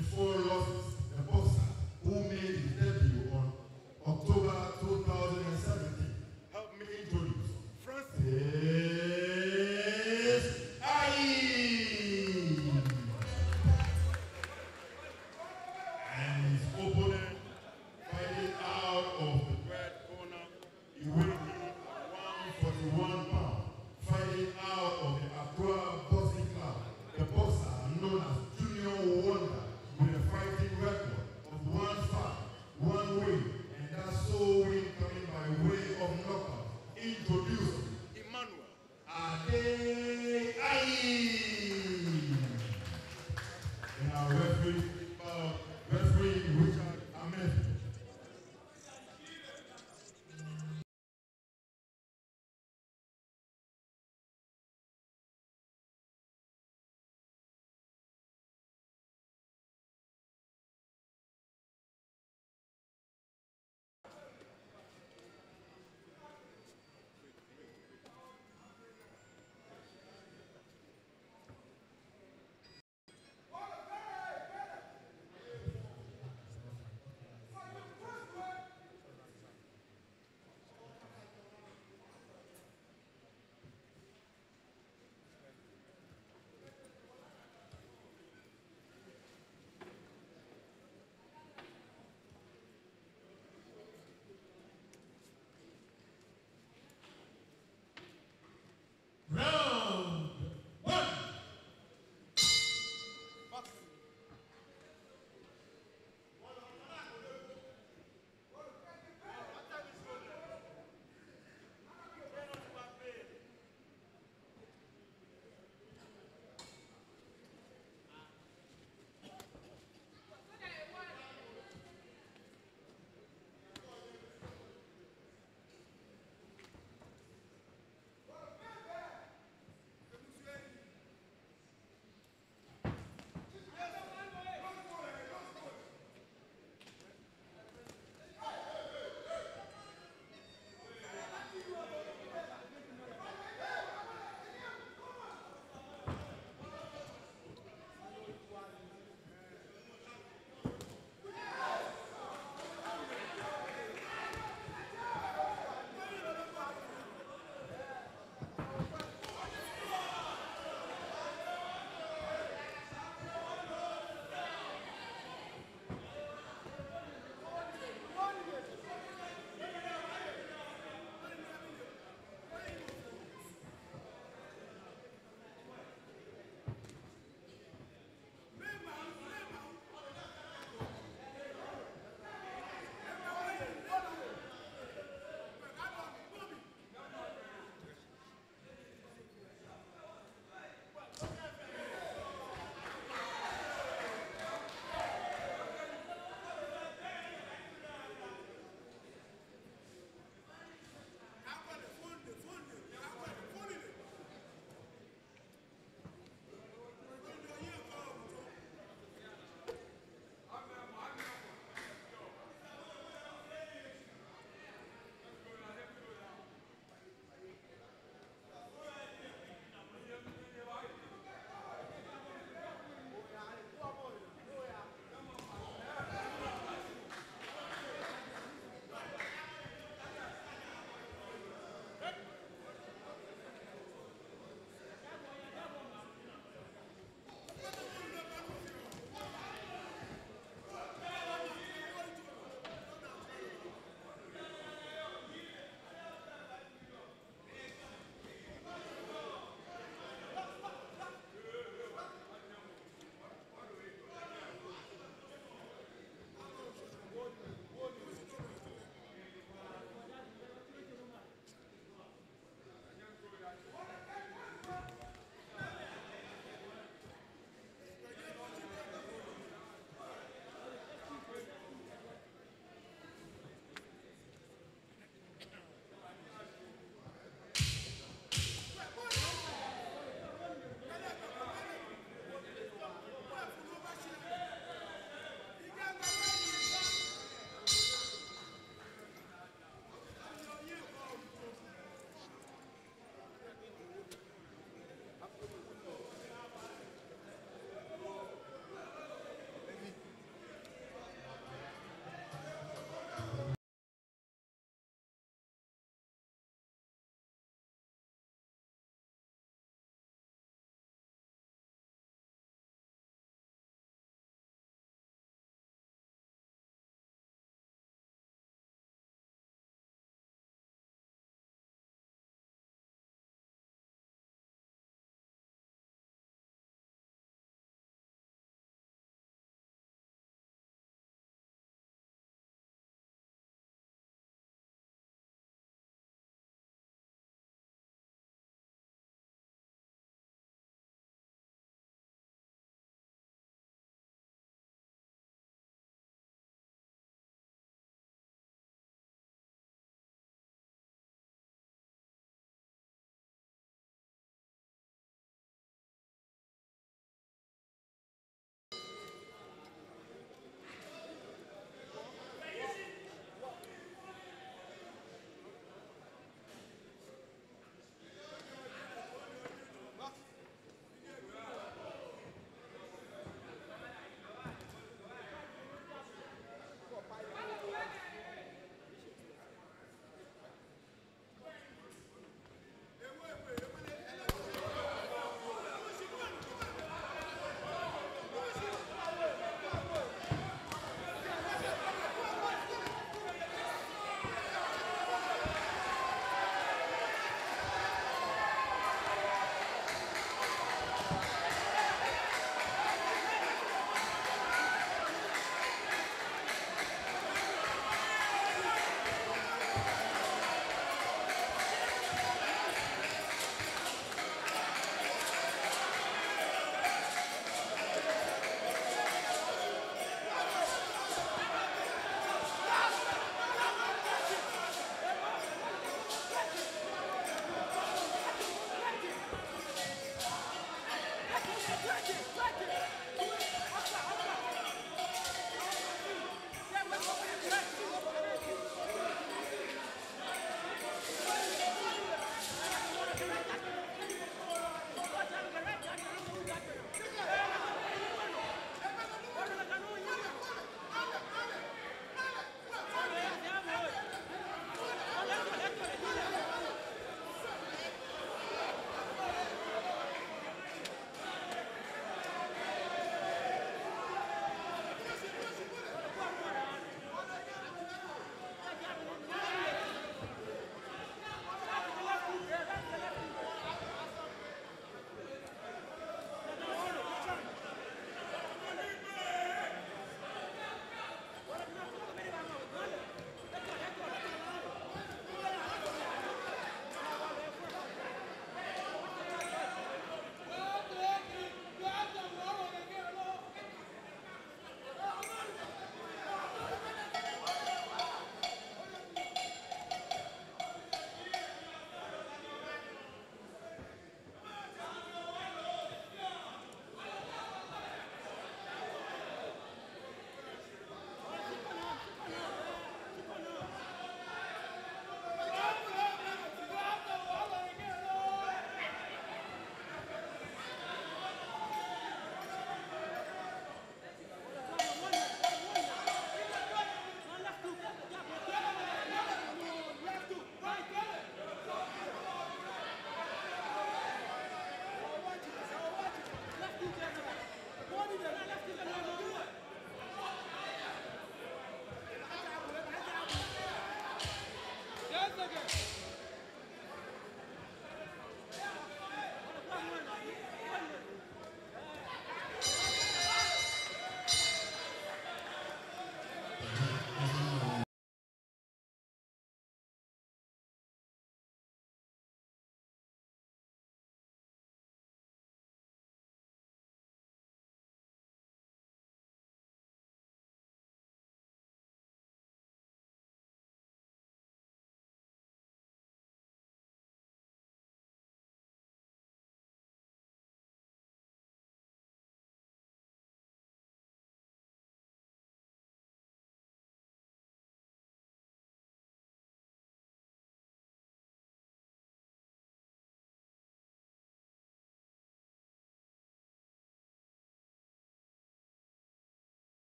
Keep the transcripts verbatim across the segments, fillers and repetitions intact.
twenty-four losses, the boxer who made his debut on October two thousand seventeen. Help me introduce Francis Ayi. And his opponent fighting out of the red corner, he weighed one forty-one pounds, fighting out of the Accra Boxing Club, the boxer known as Junior Wonder, with a fighting record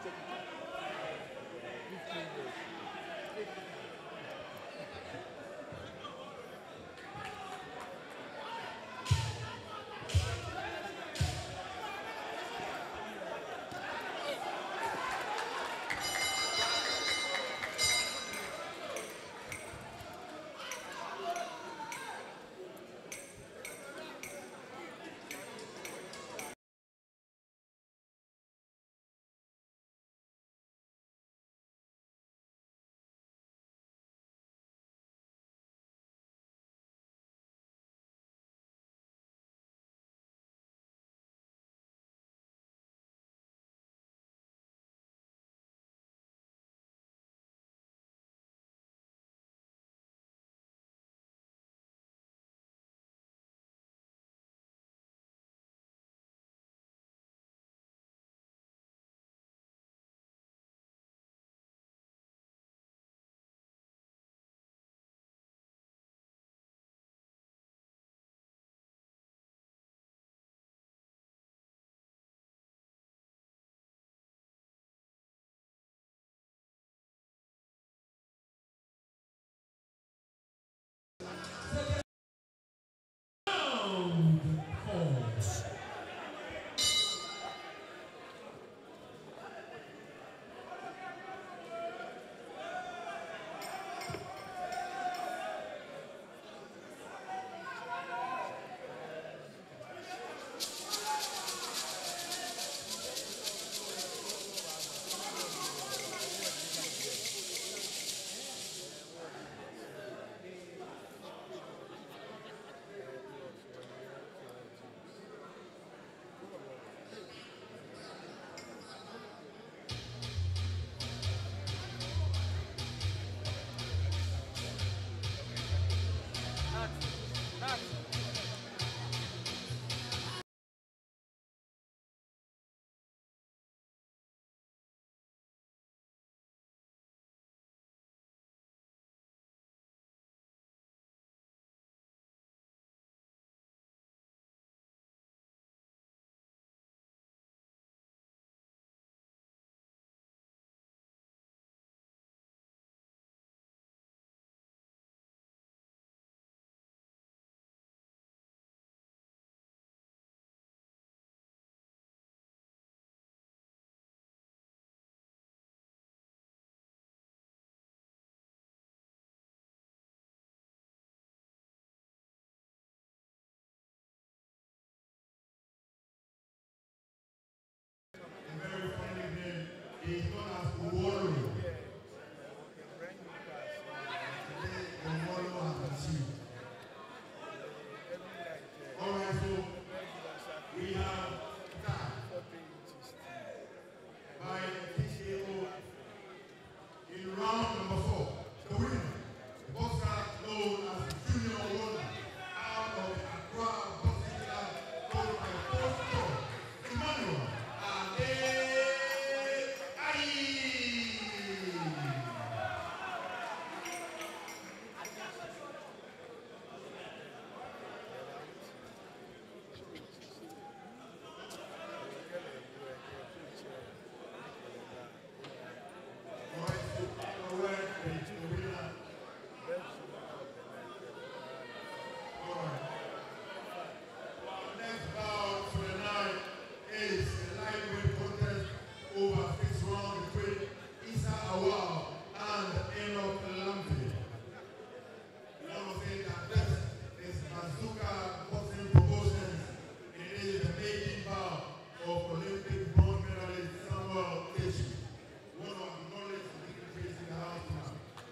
Bazooka Boxing Promotions. It is the making bout of Olympic bronze medalist Samuel Takyi, one of the knowledge dignitaries in the house now.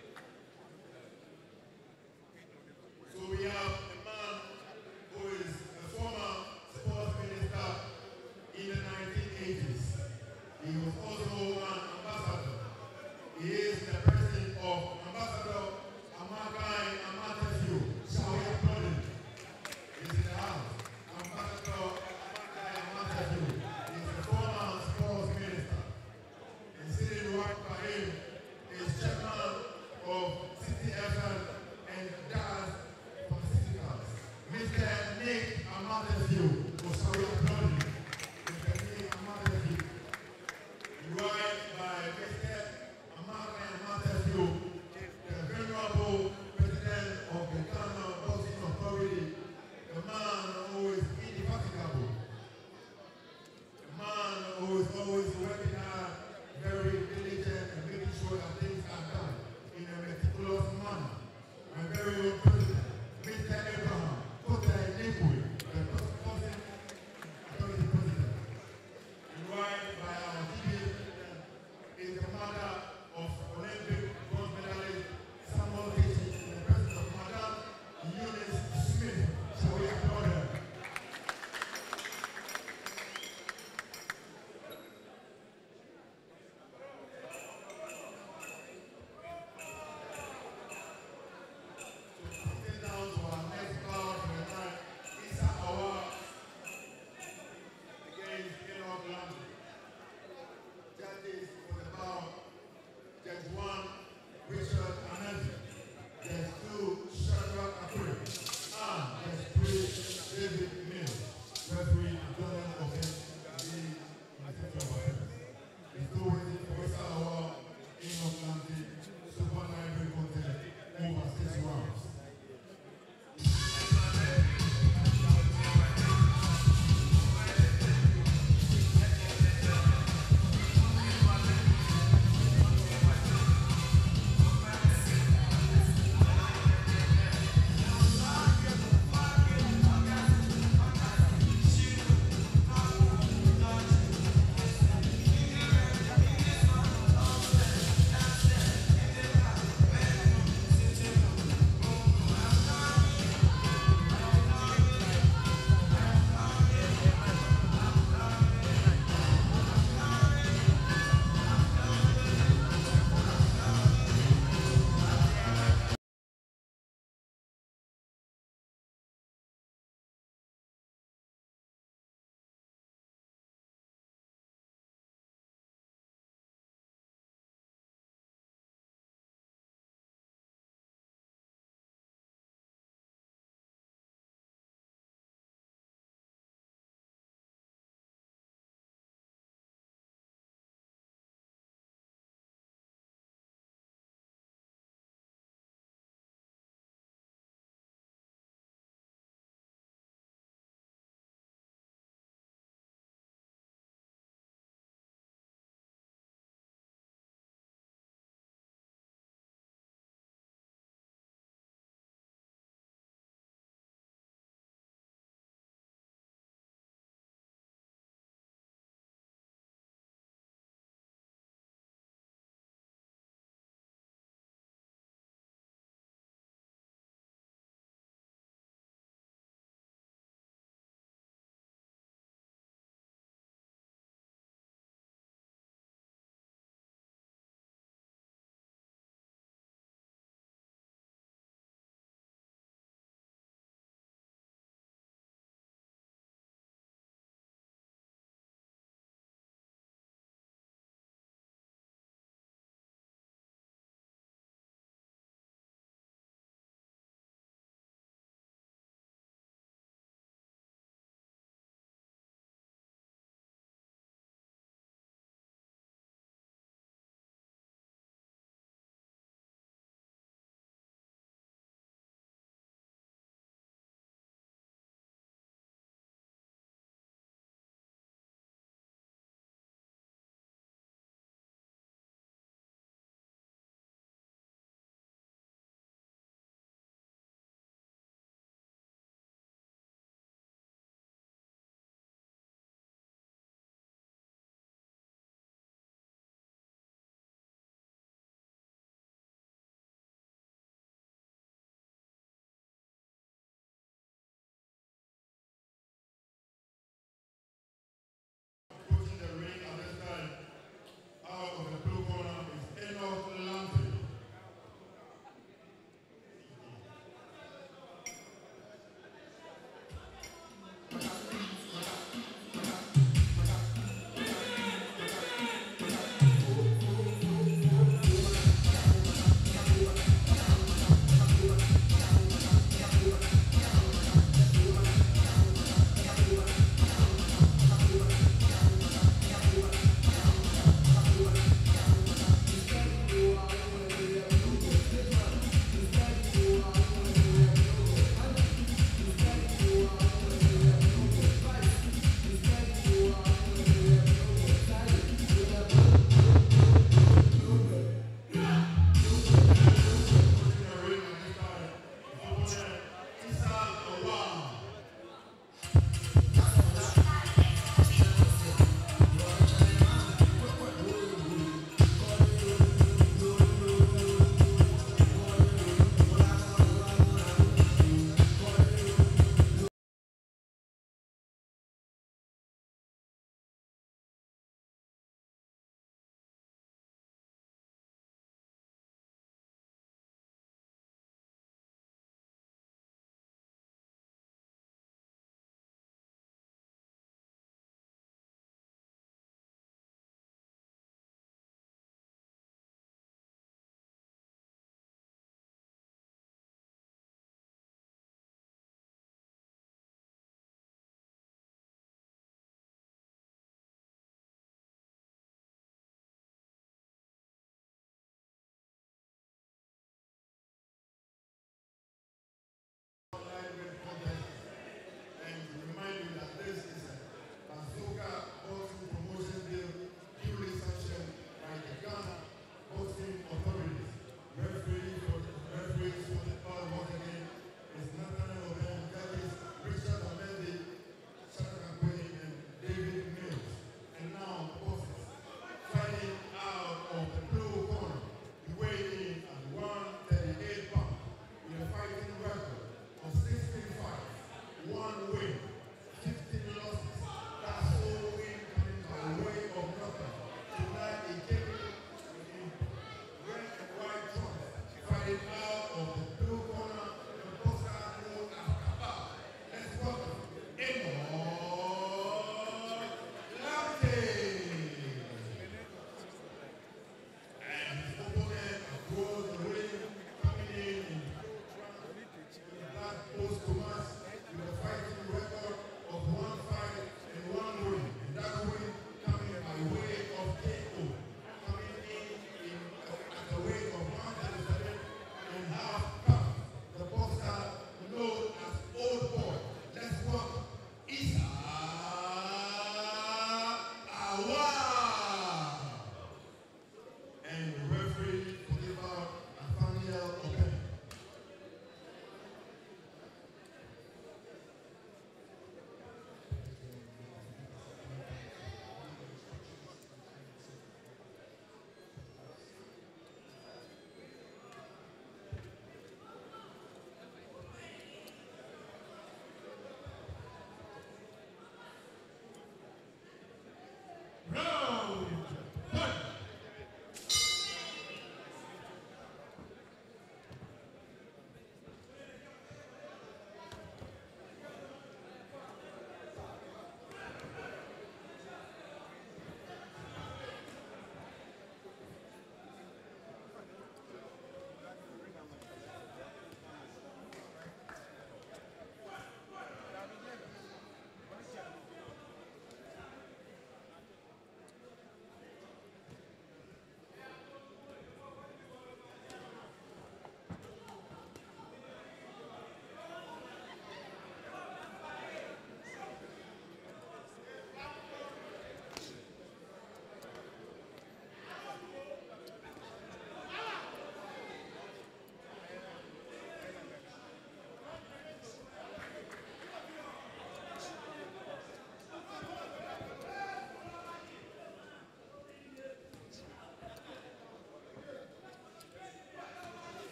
So we have a man who is a former sports minister in the nineteen eighties. He was also an ambassador. He is the president of Ambassador Amakai Boyefio. Shall we applaud him? He's in the house. Ambassador Amakai Boyefio. He's the former sports minister. And sitting right by him is chairman of City F M and Jazz Pharmaceuticals, Mister Nick Boyefio. So shall we applaud him? Mister Nick Boyefio. Right.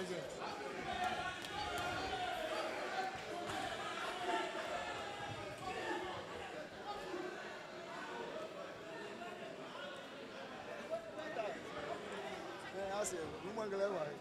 That's it. You want to go that way.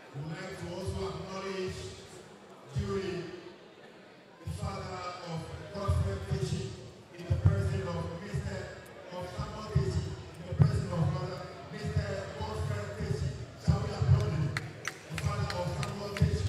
would like to also acknowledge Julie, the father of Gospel Takyi, in the person of Mister of Samuel Takyi, in the person of Brother Mister Gospel Takyi. Shall we applaud him? The father of Samuel Takyi.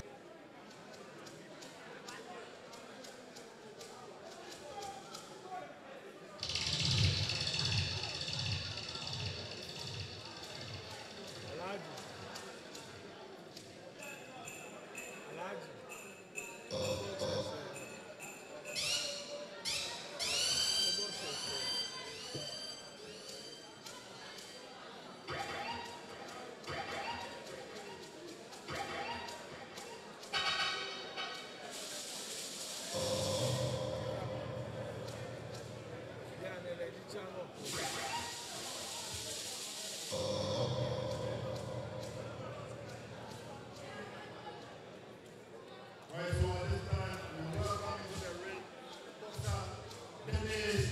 Right, so at this time, we welcome into the ring Doctor Medalist.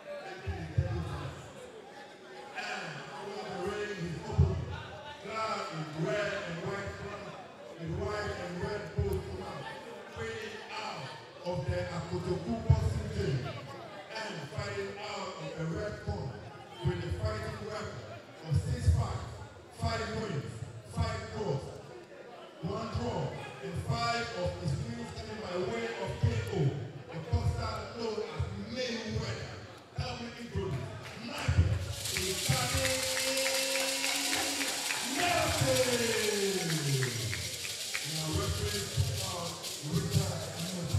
God to Bukom Boxing Gym and fighting out of a red corner with a fighting record of six fights, five wins, five draws, one draw, and five of his wins coming by way of K O. The boxer known as Mayweather. Help me introduce Michael Ikane Nelson. Now referee for Richard Nelson.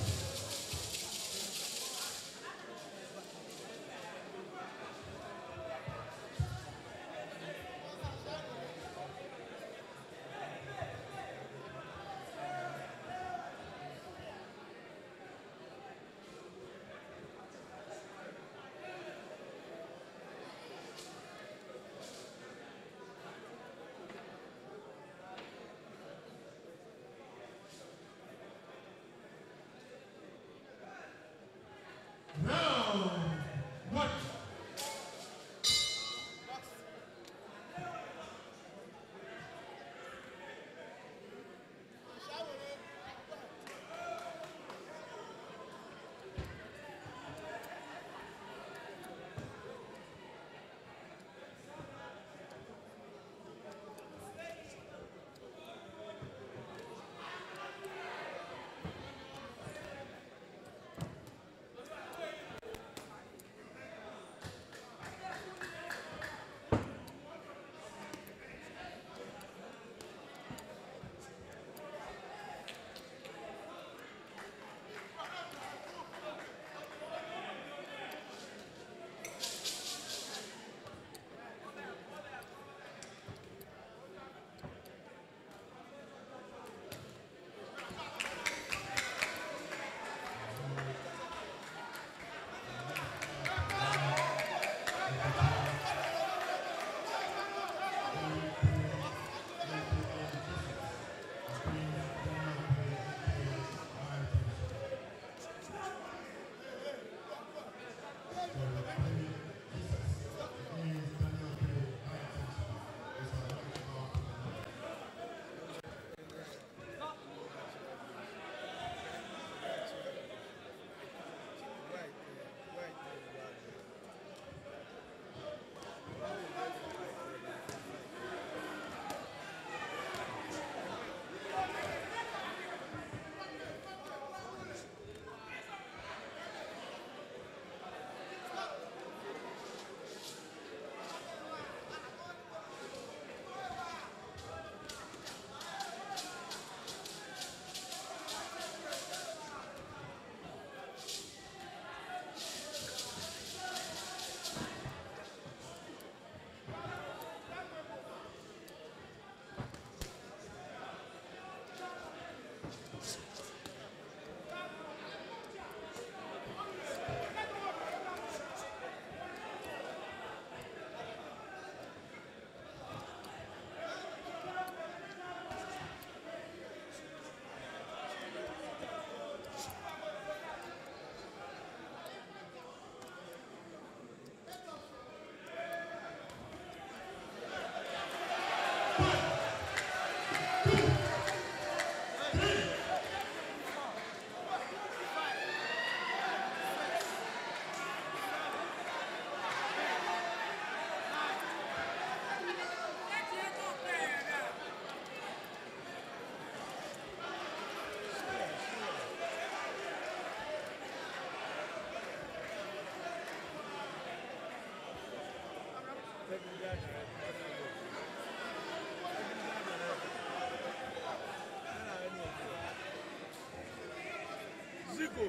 Zico.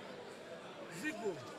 Zico.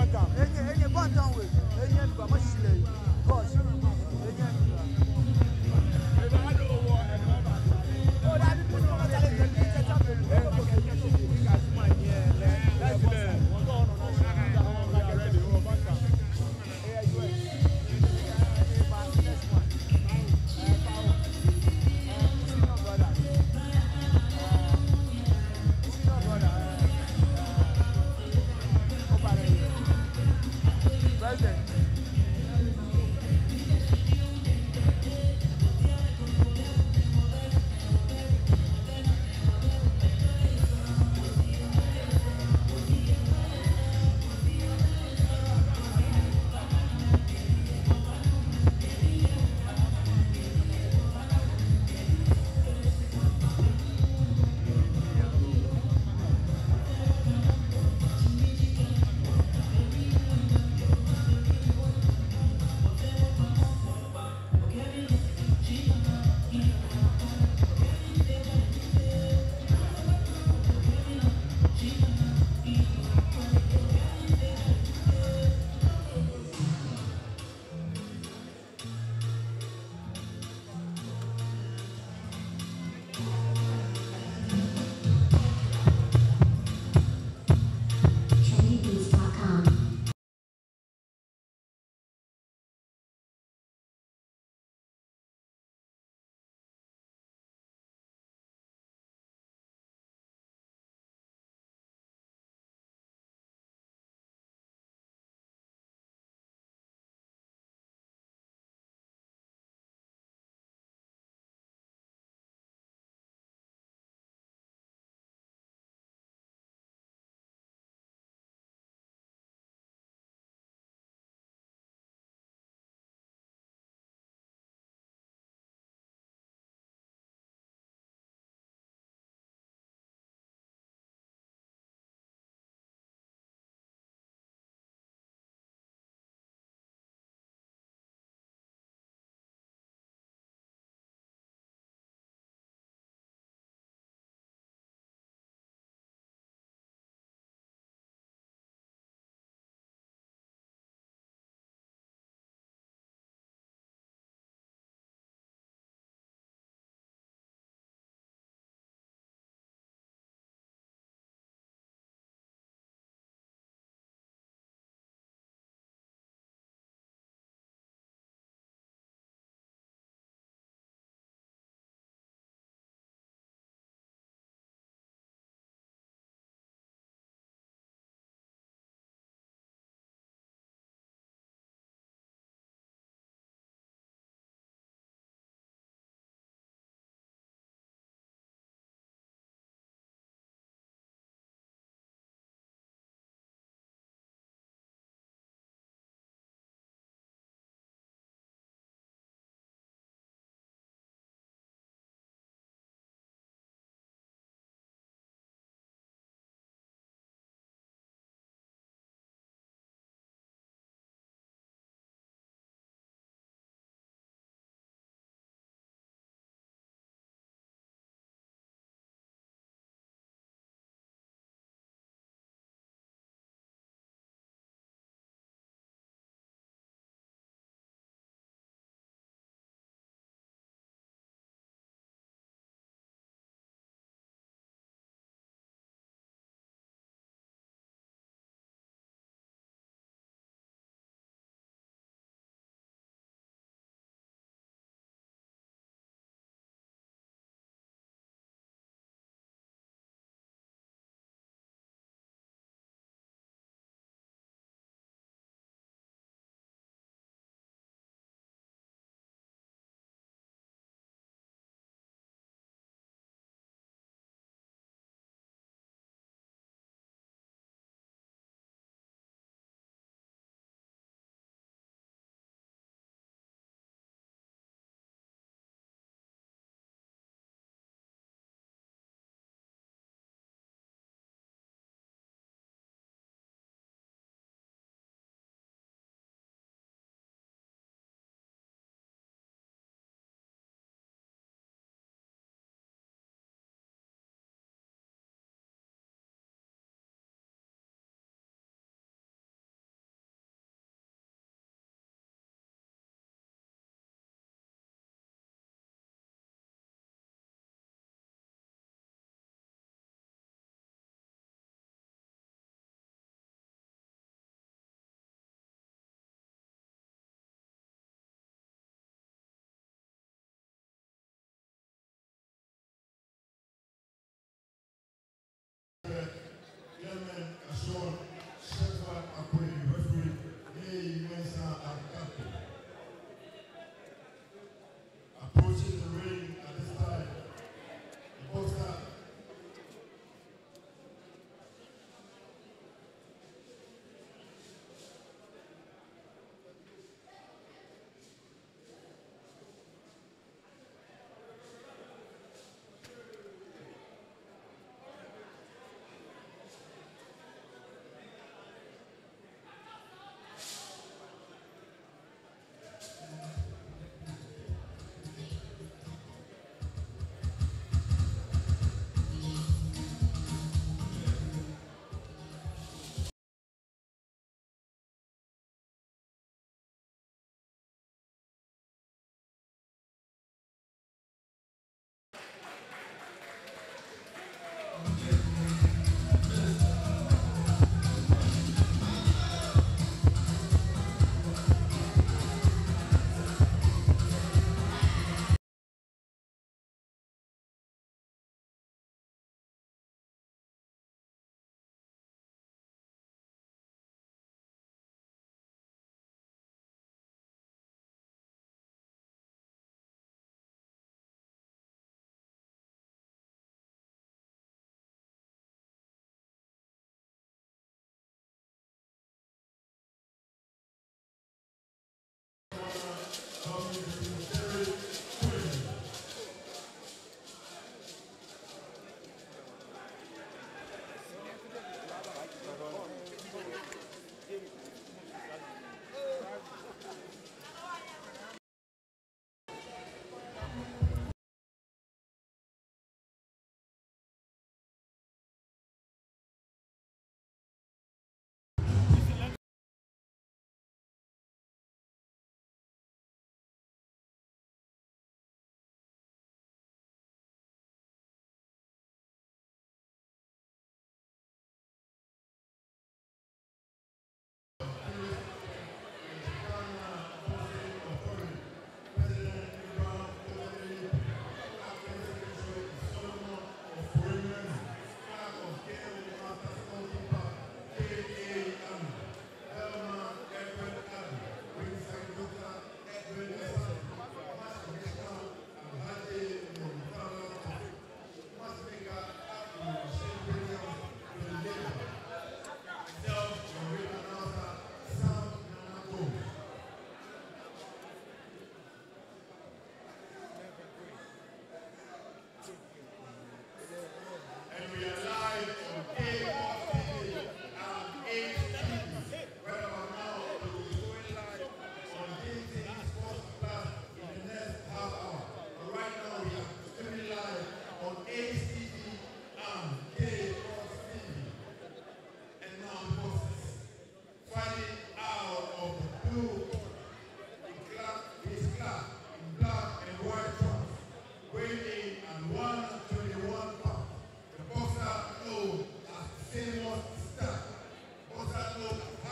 bantam. Enye enye bantam we. Enye nuba mashile. Gosh. Enye nuba. Eba ado wo eno ba. Oh, that is no matter the teacher champion. Eh, ko ke ke ke ka suma nye le. That's the. Wono ono no na na ready o bantam. Eh, you. Eh, ba next one. Eh, power. Eh, senior brother. Senior brother. President.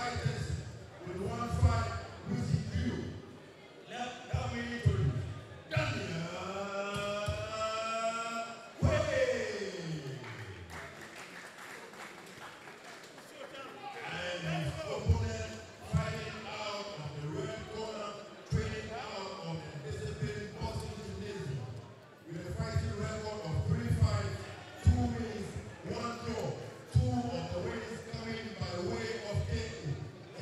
fighters with one fight, which he drew. Let, let me introduce Daniel Way. And his opponent fighting out of the red corner, training out of the disciplined boxing gymnasium with a fighting record of three fights, two wins, one draw, two of the wins coming by way of K O.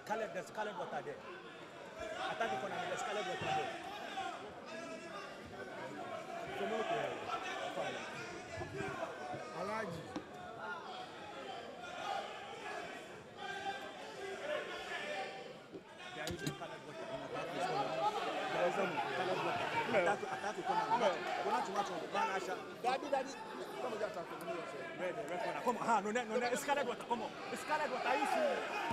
colored, there's colored water there. Attack the corner, there's colored water there. So no okay. Alaji. There is a colored water in attack this corner. There is some colored water. Attack, attack the corner. Go not too much on the banasha. Daddy, daddy. Come on, just attack the corner. Red, red corner. Come on, ha, no, no, no, it's colored water. Come on, it's colored water. You see.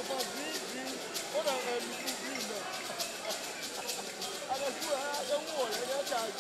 for green, green. What are you green, green? I don't know. I don't know. I don't charge.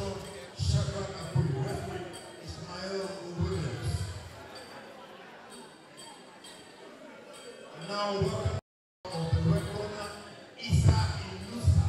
Now welcome of the red corner, Isa Inusa.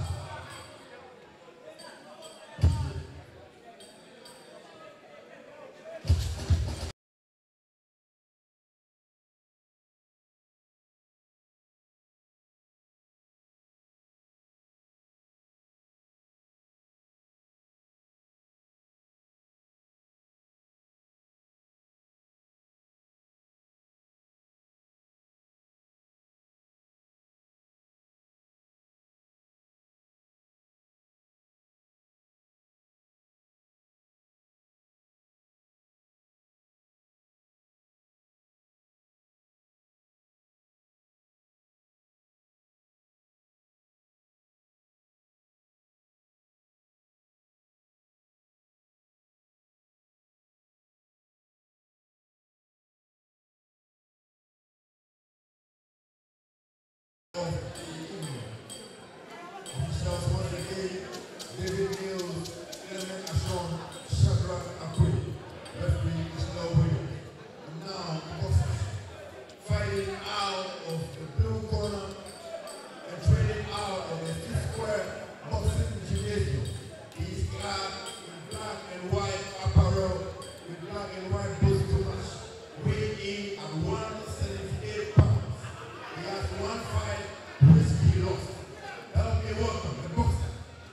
Officials once again, David Mills, Element Ashon, Shadrach Akwe, referee is now winning. And now, boxers fighting out of the blue corner and trading out of the fifth square boxing gymnasium. He is clad in black and white apparel with black and white boots to match, weighing in at one seventy-eight pounds. He has one fight which he lost. Help me welcome the boxer,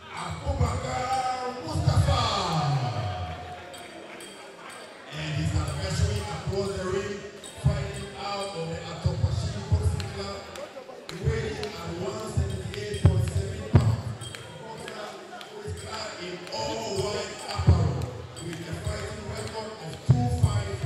Mustafa. And his adversary across the ring, fighting out of the Atopashi Boxing Club, weighing at one seventy-eight point seven pounds. Boxer who is clad in all white apparel with a fighting record of two fights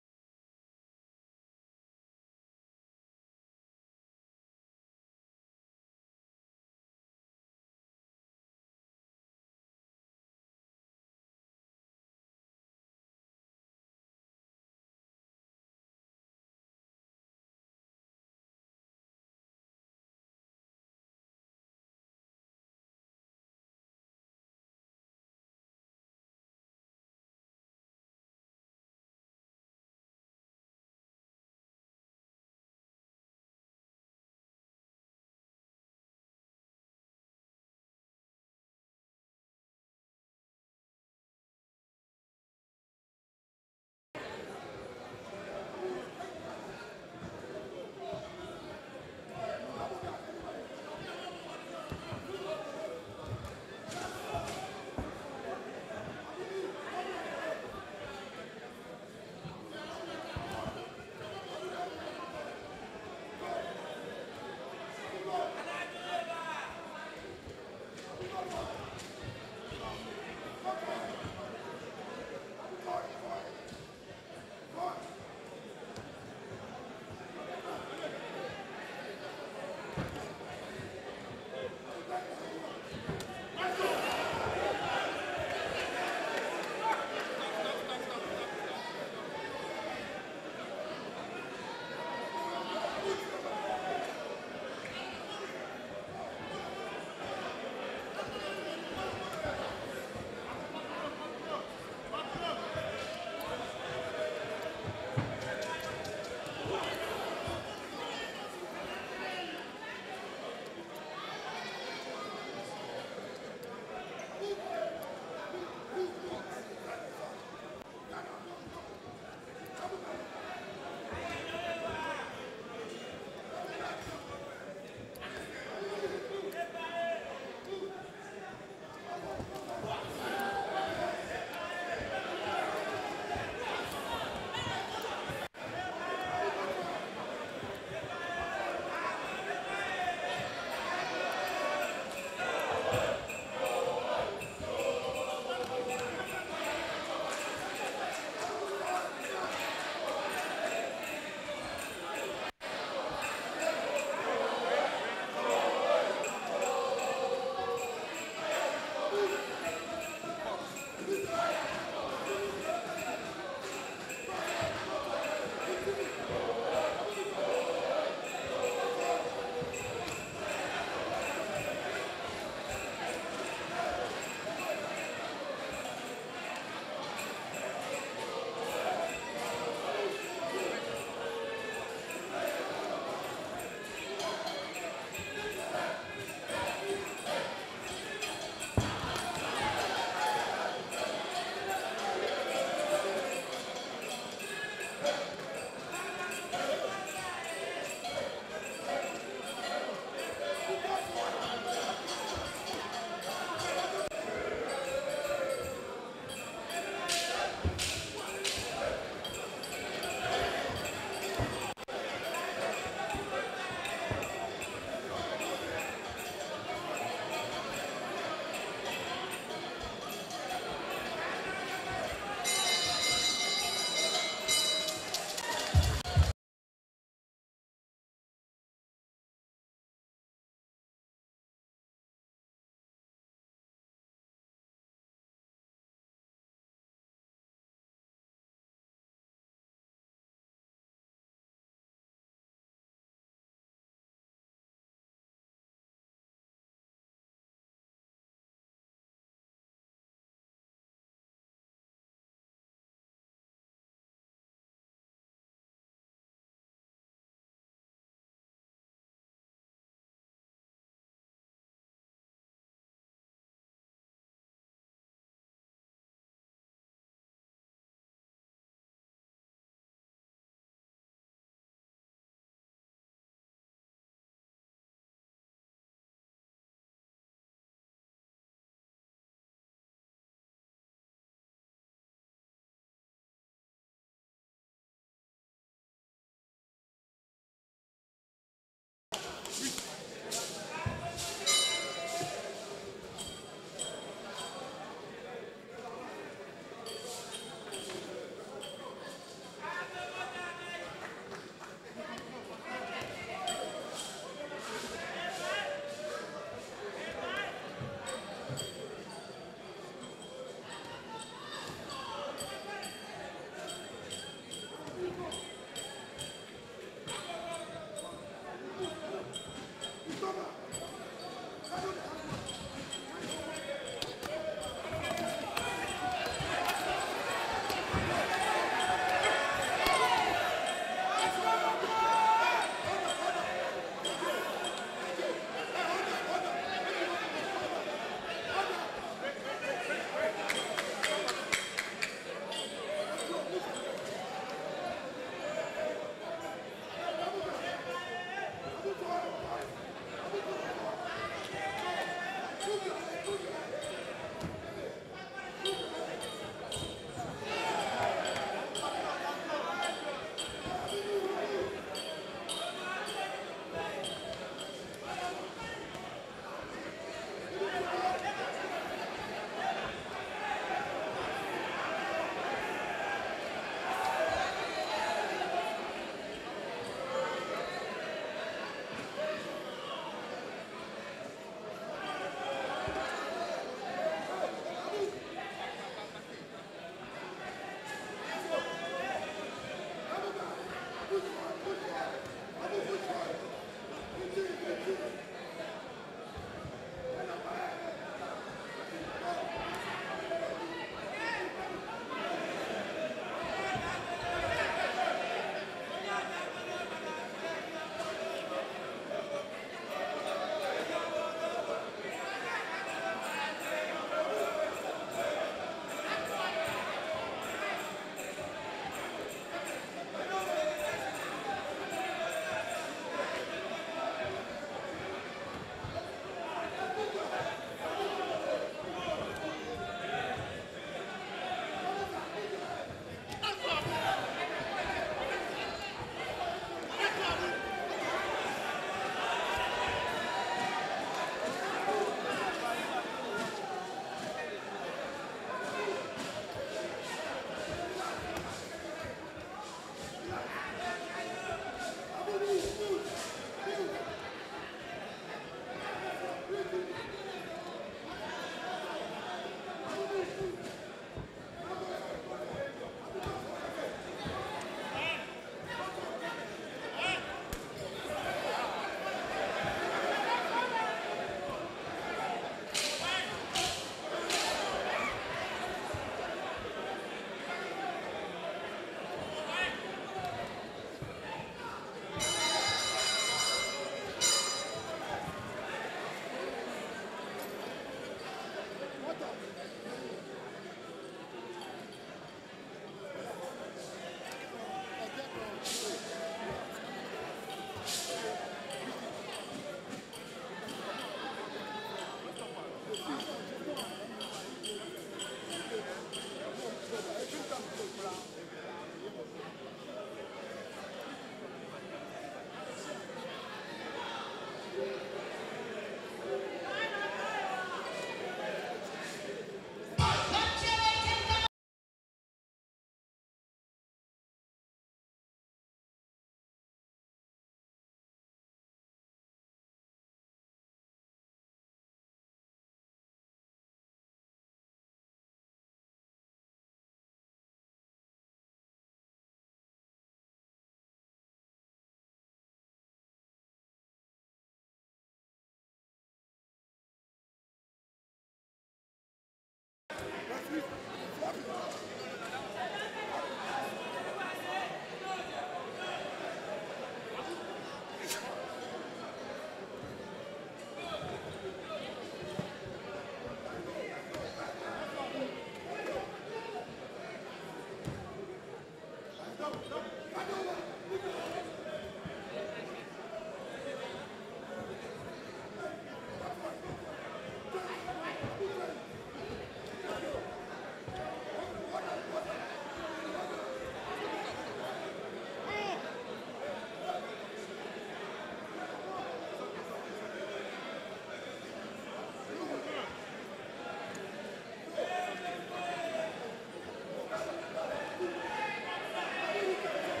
Thank you.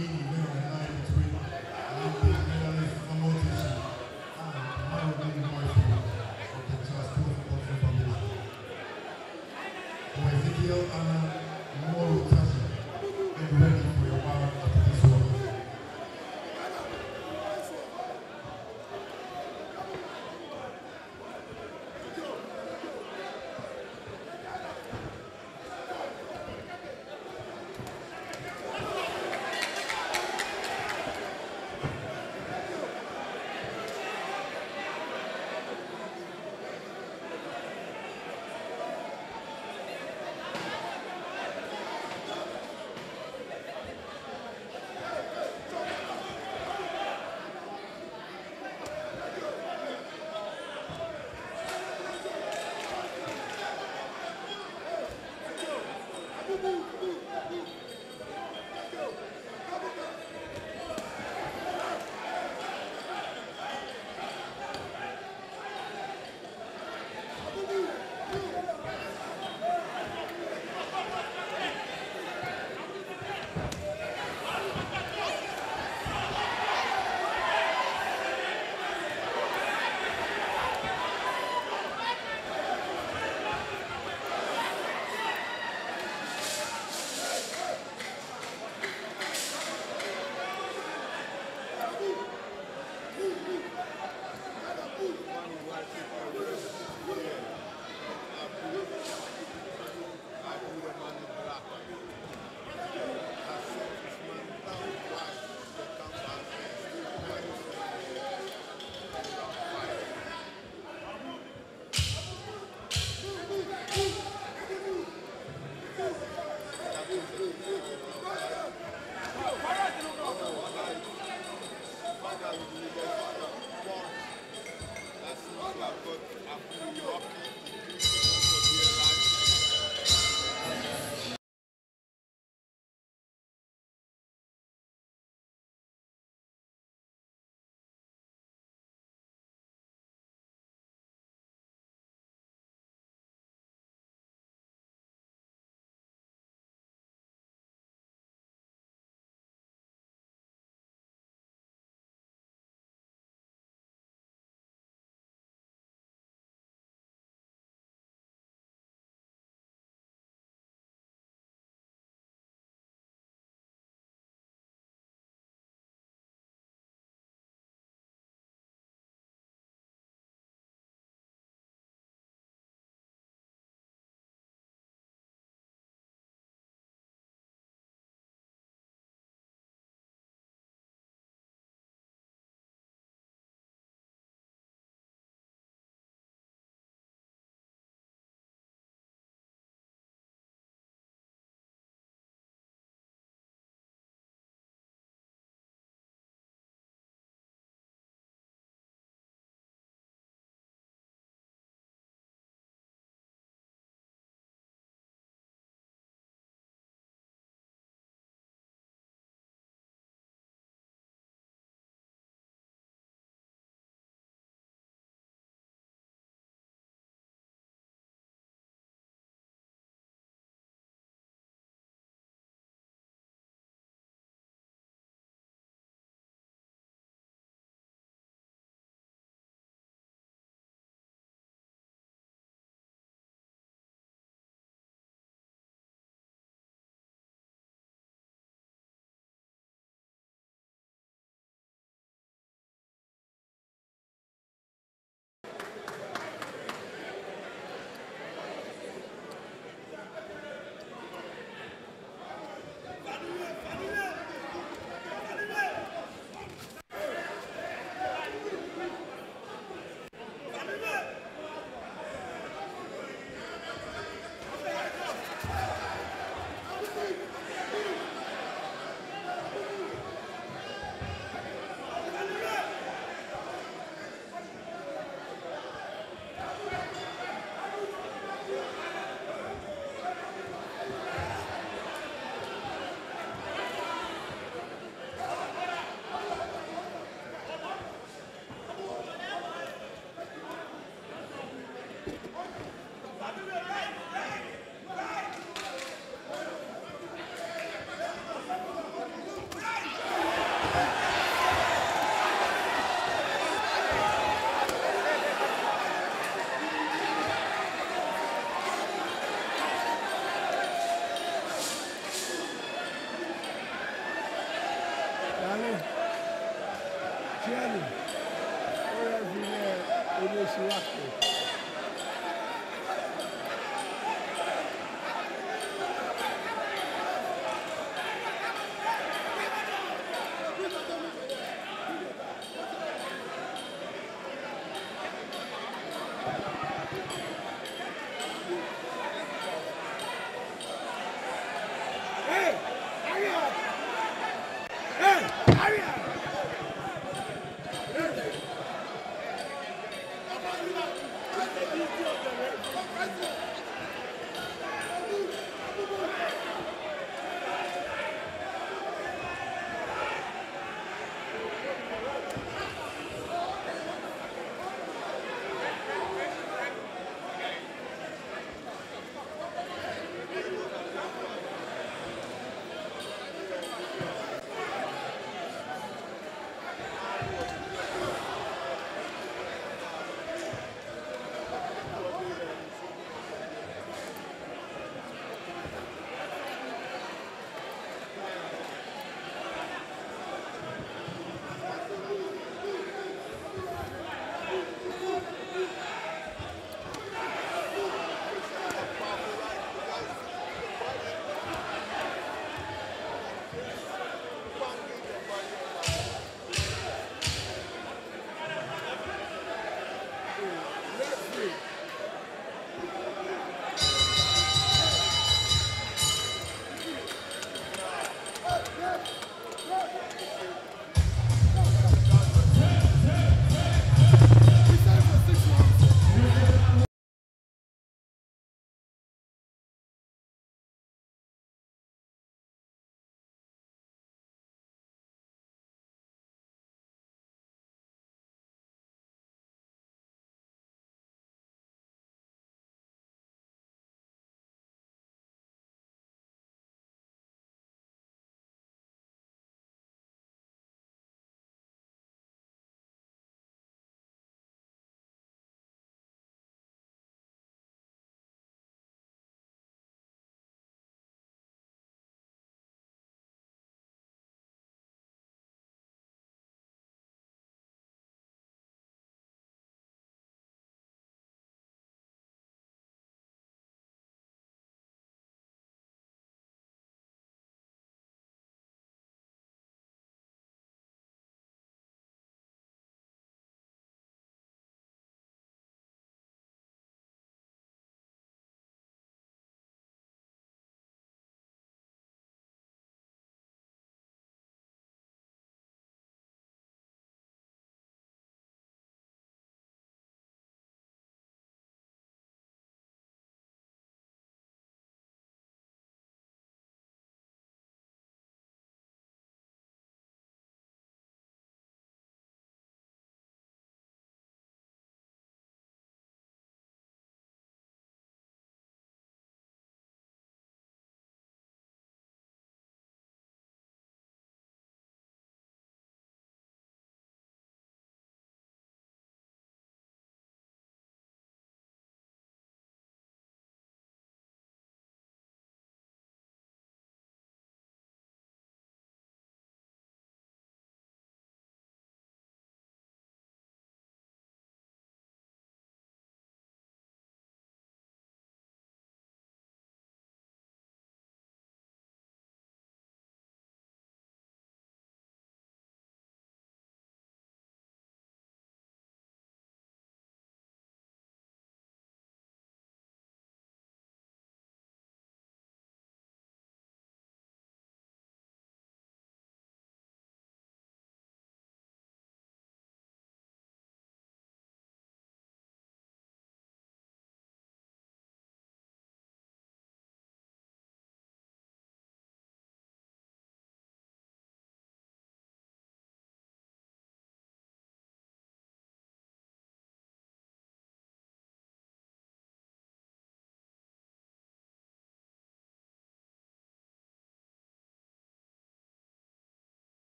eighty win on the line between Olympic medalist Samuel Takyi and Honorable Boyefio of the Bukom Boxing Arena. For Ezekiel Anna Moro Tashi, get ready for your bout after this one.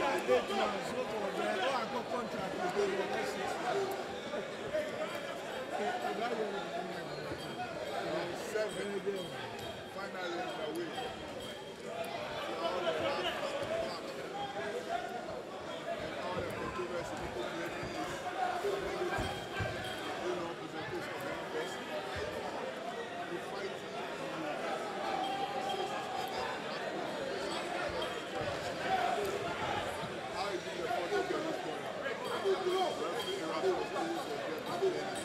eight months, go for there. Oh, I got contract with them. Let's see. Seven. Finally, on the way. All the last part. And all the controversy people claiming is negative. You know, presentation of any person. You fight. How is it your fault to get this point? Referee Erasmus always will get complaining.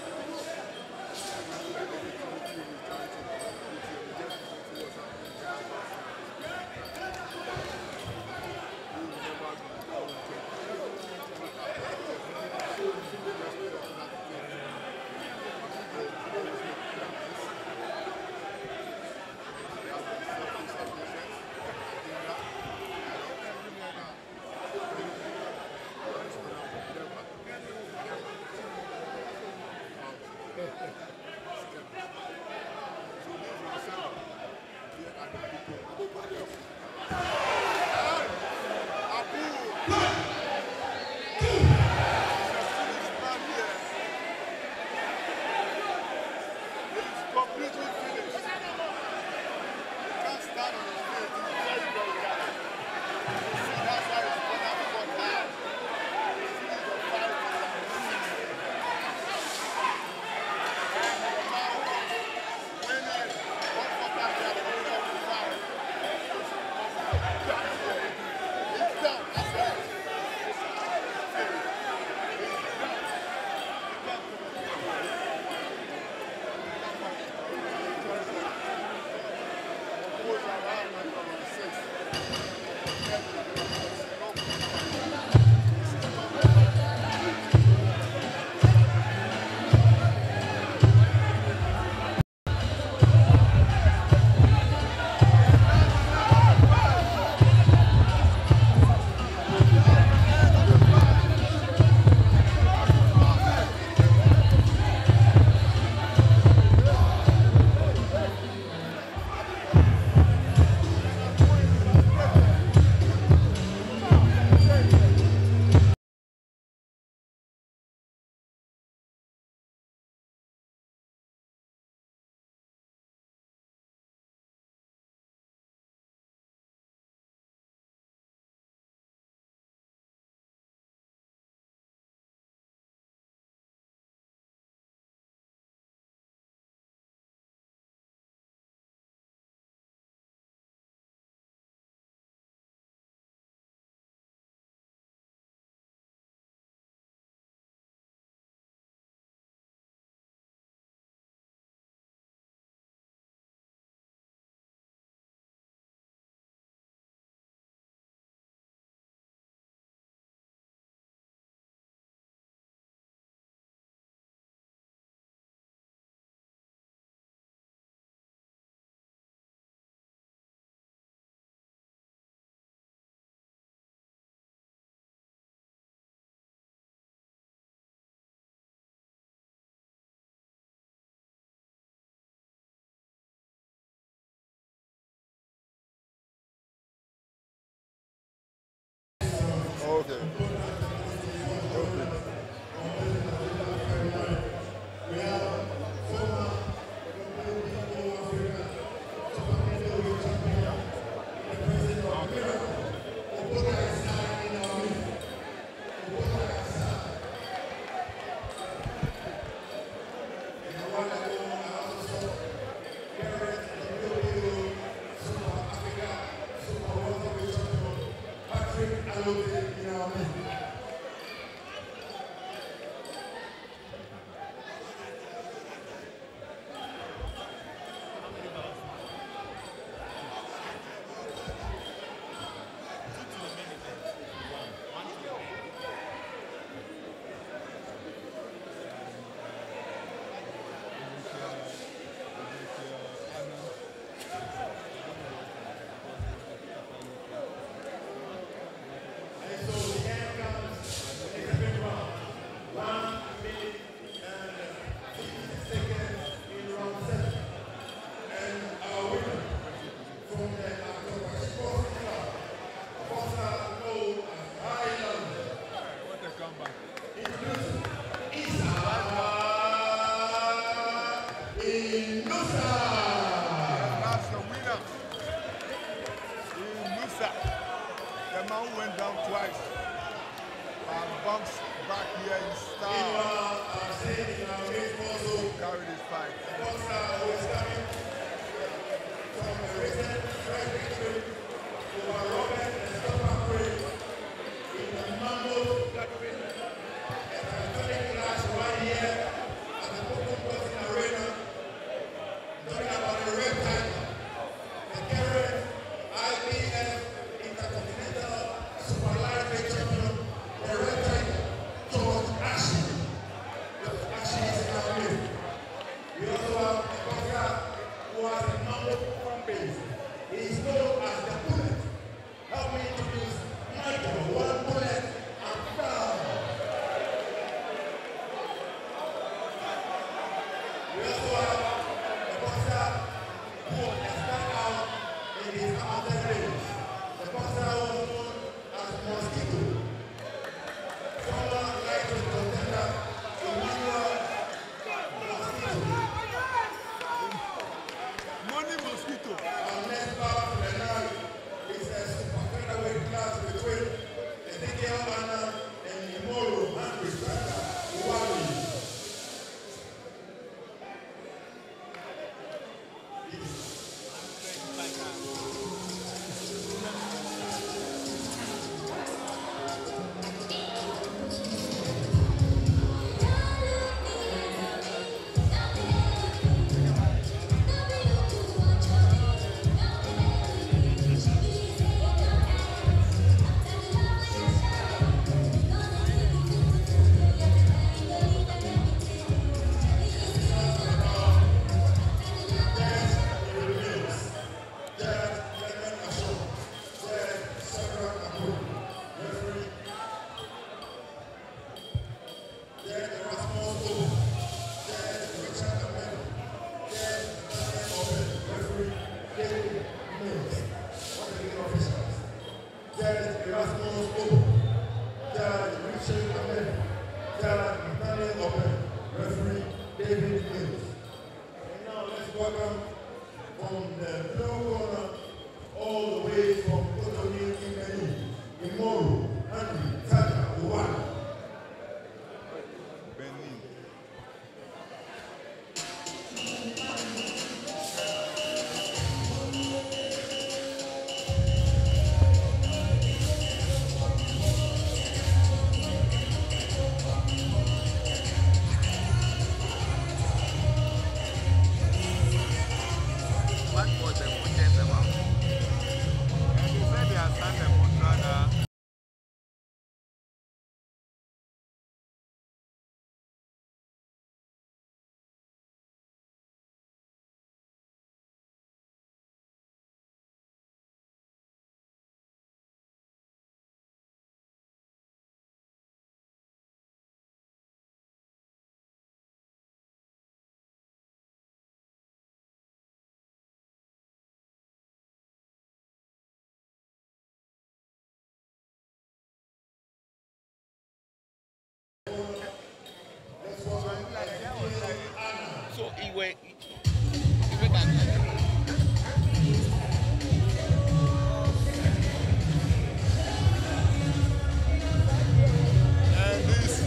Okay. So the a man who went down twice and bounced back here in style. Carried his fight. Right here at the Bukom Boxing Arena, talking about the red tiger, the current I B F Intercontinental Super Lightweight Champion, the red tiger, George Ashley. George Ashley is in our midst. We also have a boxer who has a number fan base. He is known as the Bullet. Help me introduce Michael, one bullet and foul. We also have a boxer who has started out in his amateur days. The boxer was known as Mosquito. Former lightweight contender Emmanuel Mosquito. Money Mosquito. Our next bout for the night is a super featherweight class between Ezekiel Anna and Imoro Andrew Saka Uwali. So he went, he went back. And this.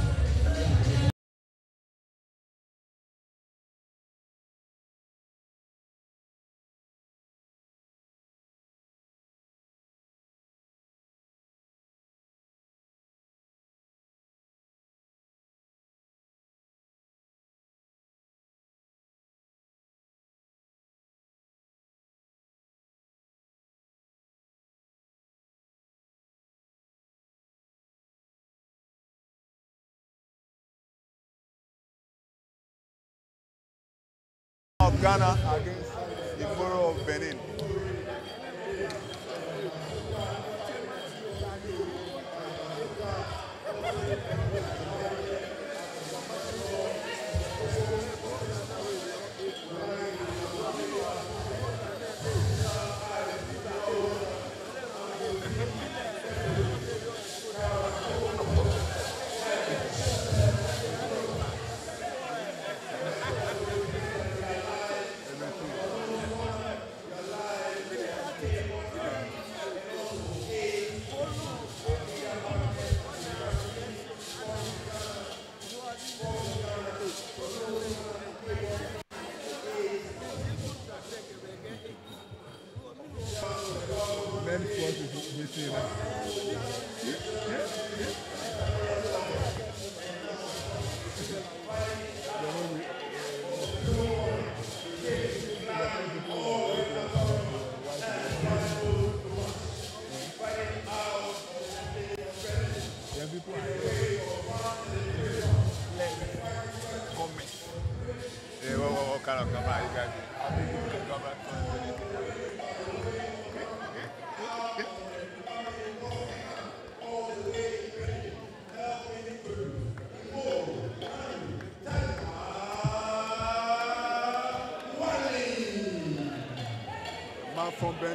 Of Ghana against the Borough of Benin.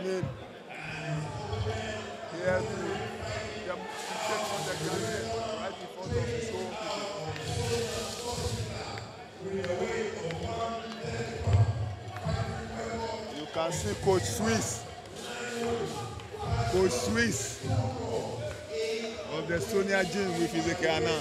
Benin. Here to the, take on the Ghanaian right in front of his own people. You can see Coach Swiss. Coach Swiss of the Sonia Gym with Ezekiel Annan.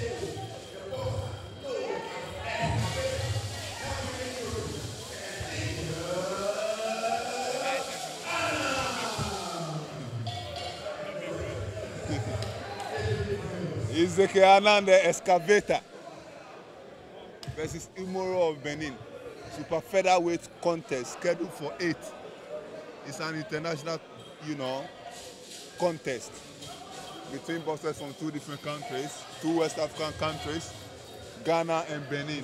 Ezekiel Annan, the excavator, versus Imoro of Benin. Super featherweight contest scheduled for eight. It's an international, you know, contest between boxers from two different countries, two West African countries, Ghana and Benin.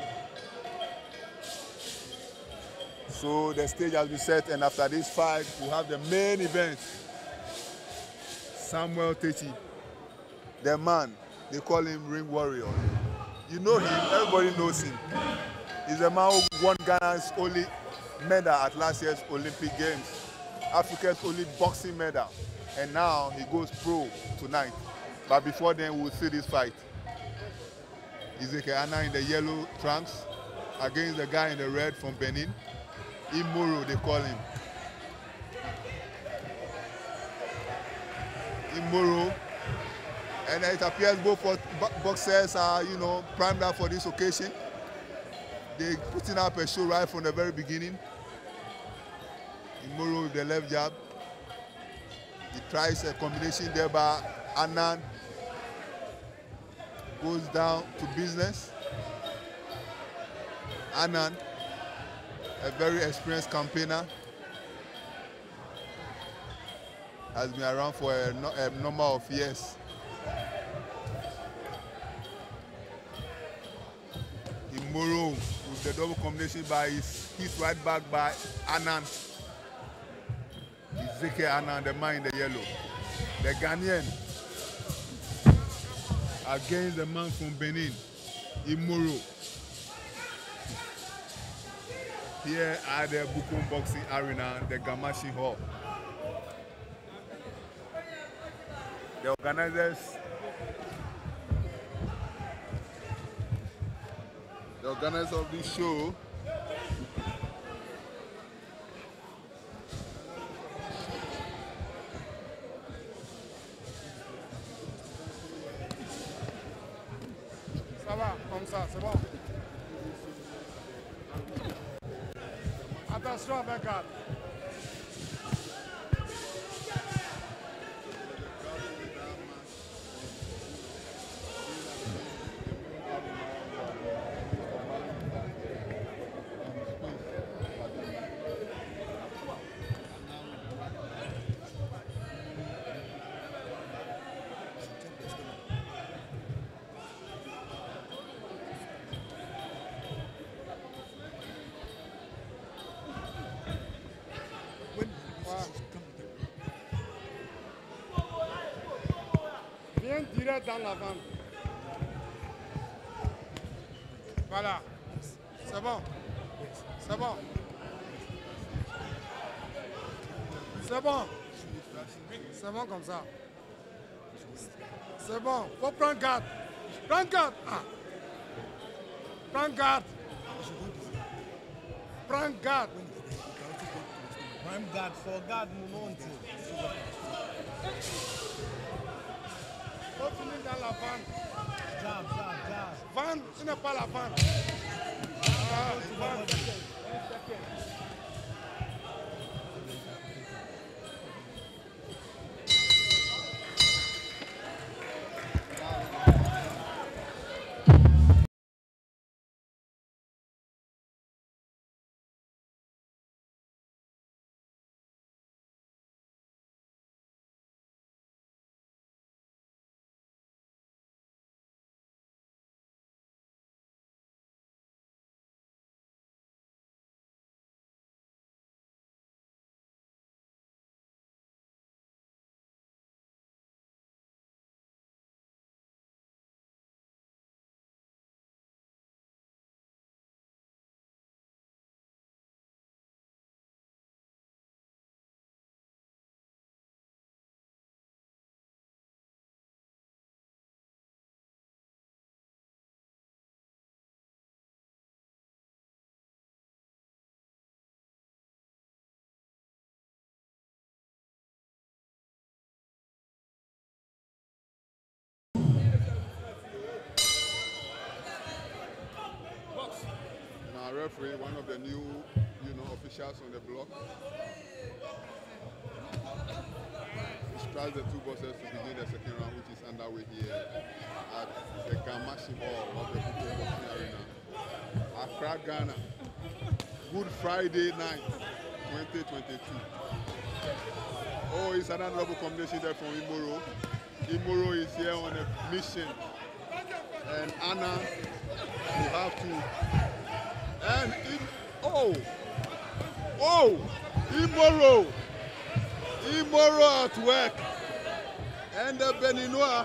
So the stage has been set, and after this fight, we have the main event. Samuel Takyi, the man, they call him Ring Warrior. You know him, everybody knows him. He's the man who won Ghana's only medal at last year's Olympic Games, Africa's only boxing medal. And now he goes pro tonight. But before then, we'll see this fight. Ezekiel Annan in the yellow trunks against the guy in the red from Benin. Imoro, they call him. Imoro. And it appears both boxers are, you know, primed up for this occasion. They're putting up a show right from the very beginning. Imoro with the left jab. He tries a combination there by Annan. Goes down to business. Annan, a very experienced campaigner, has been around for a, a number of years. Imoro with the double combination by his, his right back by Annan. Ezekiel Annan, the man in the yellow. The Ghanaian against the man from Benin, Imoro. Here at the Bukom Boxing Arena, the Gamashi Hall. The organizers, the organizers of this show, Ça va, comme ça, c'est bon. Attention avec garde. Viens direct dans l'avant. Voilà. C'est bon. C'est bon. C'est bon. C'est bon comme ça. C'est bon. Faut prendre garde. Prends garde. Ah. Prends garde. Prends garde. Prime guard, for guard, moment. Faut finir dans la vente. Jab, jab, jab. Vente, ce n'est pas la vente. Ah, vente. my referee, one of the new, you know, officials on the block. He strikes the two boxers to begin the second round, which is underway here at the Gamashi Hall of the Bukom Boxing Arena. Accra, Ghana. Good Friday night, twenty twenty-two. Oh, it's another double combination there from Imoro. Imoro is here on a mission. And Anna will have to. And it, oh, oh, Imoro, Imoro at work. And the Beninois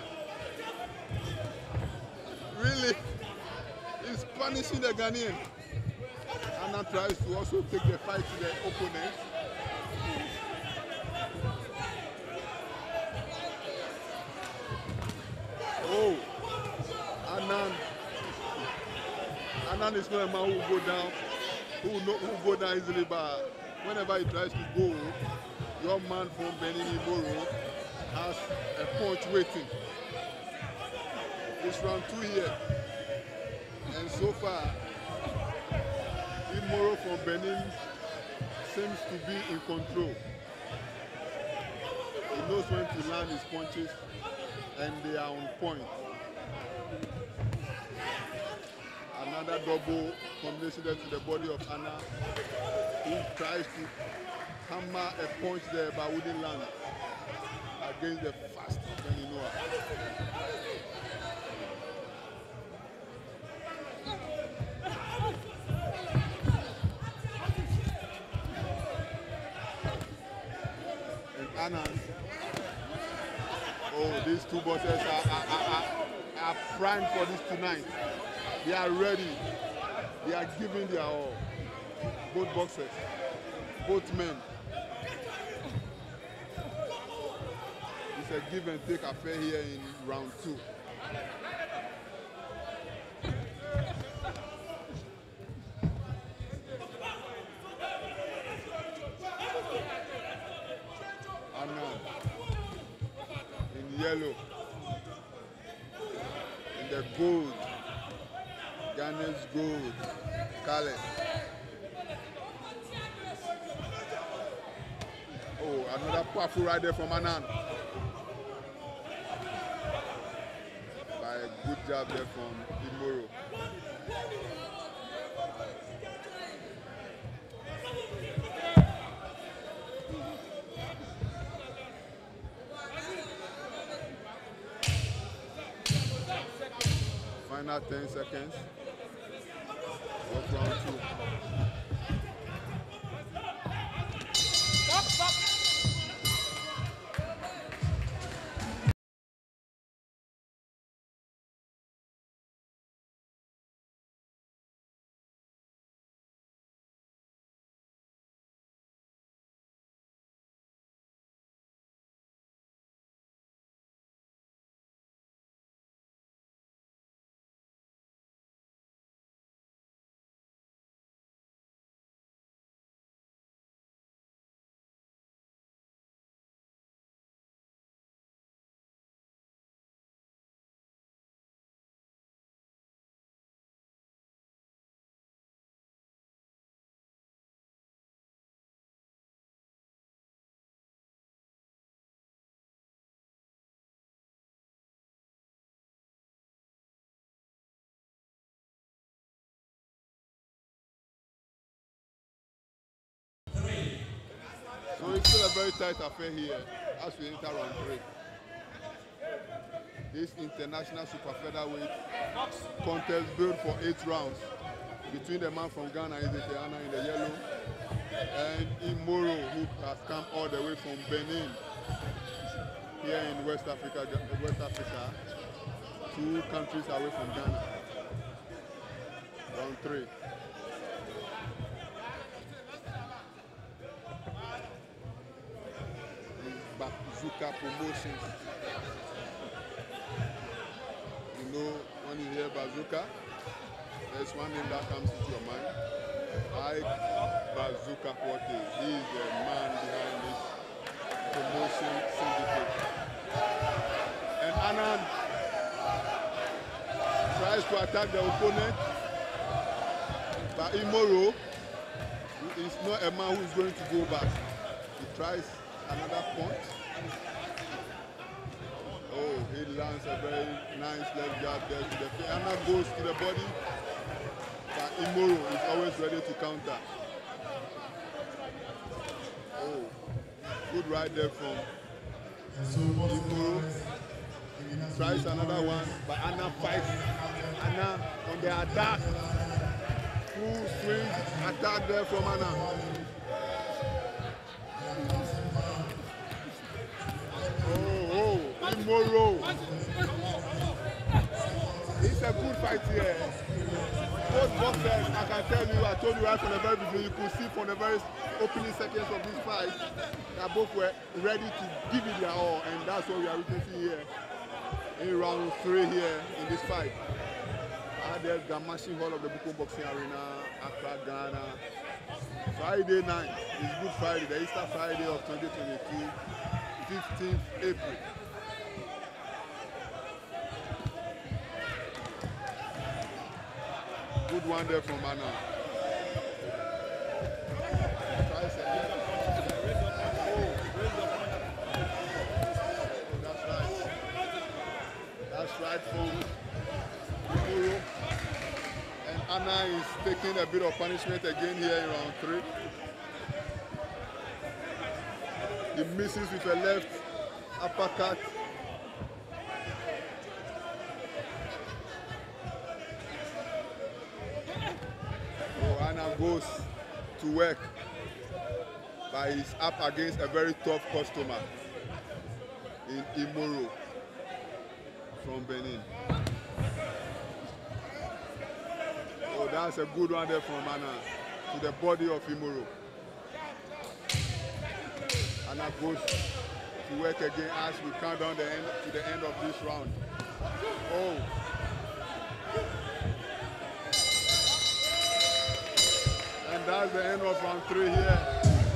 really is punishing the Ghanaian. Anna tries to also take the fight to the opponent. Oh, Anand. Anand is not a man who will go down, who will, not, who will go down easily, but whenever he tries to go, your man from Benin Imoro has a punch waiting. It's round two here. And so far, Imoro from Benin seems to be in control. He knows when to land his punches, and they are on point. Another double combination there to the body of Anna, who tries to hammer a punch there but wouldn't land against the fast Beninoa. And Anna, oh, these two boxers are, are, are, are, are primed for this tonight. They are ready. They are giving their all. Both boxers, both men. It's a give and take affair here in round two. Anna in yellow, in the gold. Ghana's gold, Kale. Oh, another powerful rider from Anand. By a good job there from Imoro. Final ten seconds. Of round two. Stop, stop. So it's still a very tight affair here as we enter round three. This international super featherweight contest built for eight rounds between the man from Ghana, Anna in the yellow, and Imoro, who has come all the way from Benin here in West Africa, West Africa, two countries away from Ghana. Round three. Bazooka Promotions. You know, when you hear Bazooka, there's one name that comes into your mind. Ike Bazooka Forte. He is the man behind this promotion syndicate. And Anand tries to attack the opponent, but But Imoro is not a man who is going to go back. He tries another punch. Oh, he lands a very nice left jab there to the face. Anna goes to the body, but Imoro is always ready to counter. Oh, good right there from Imoro. Tries another one, but Anna fights. Anna on the attack. Full swing attack there from Anna. Oh, oh, Imoro. It's a good fight here. Both boxers, I can tell you, I told you right from the very beginning, you could see from the very opening seconds of this fight that both were ready to give it their all, and that's what we are witnessing here in round three here in this fight. At the Gamashing Hall of the Bukom Boxing Arena, Accra, Ghana. Friday night is Good Friday, the Easter Friday of twenty twenty-two, fifteenth April. Good one there from Anna. That's right from Imoro. And Anna is taking a bit of punishment again here in round three. He misses with a left uppercut. Oh, Anna goes to work, but he's up against a very tough customer in Imoro from Benin. Oh, that's a good one there from Anna to the body of Imoro. Anna goes to work again as we count down the end to the end of this round. Oh. And that's the end of round three here.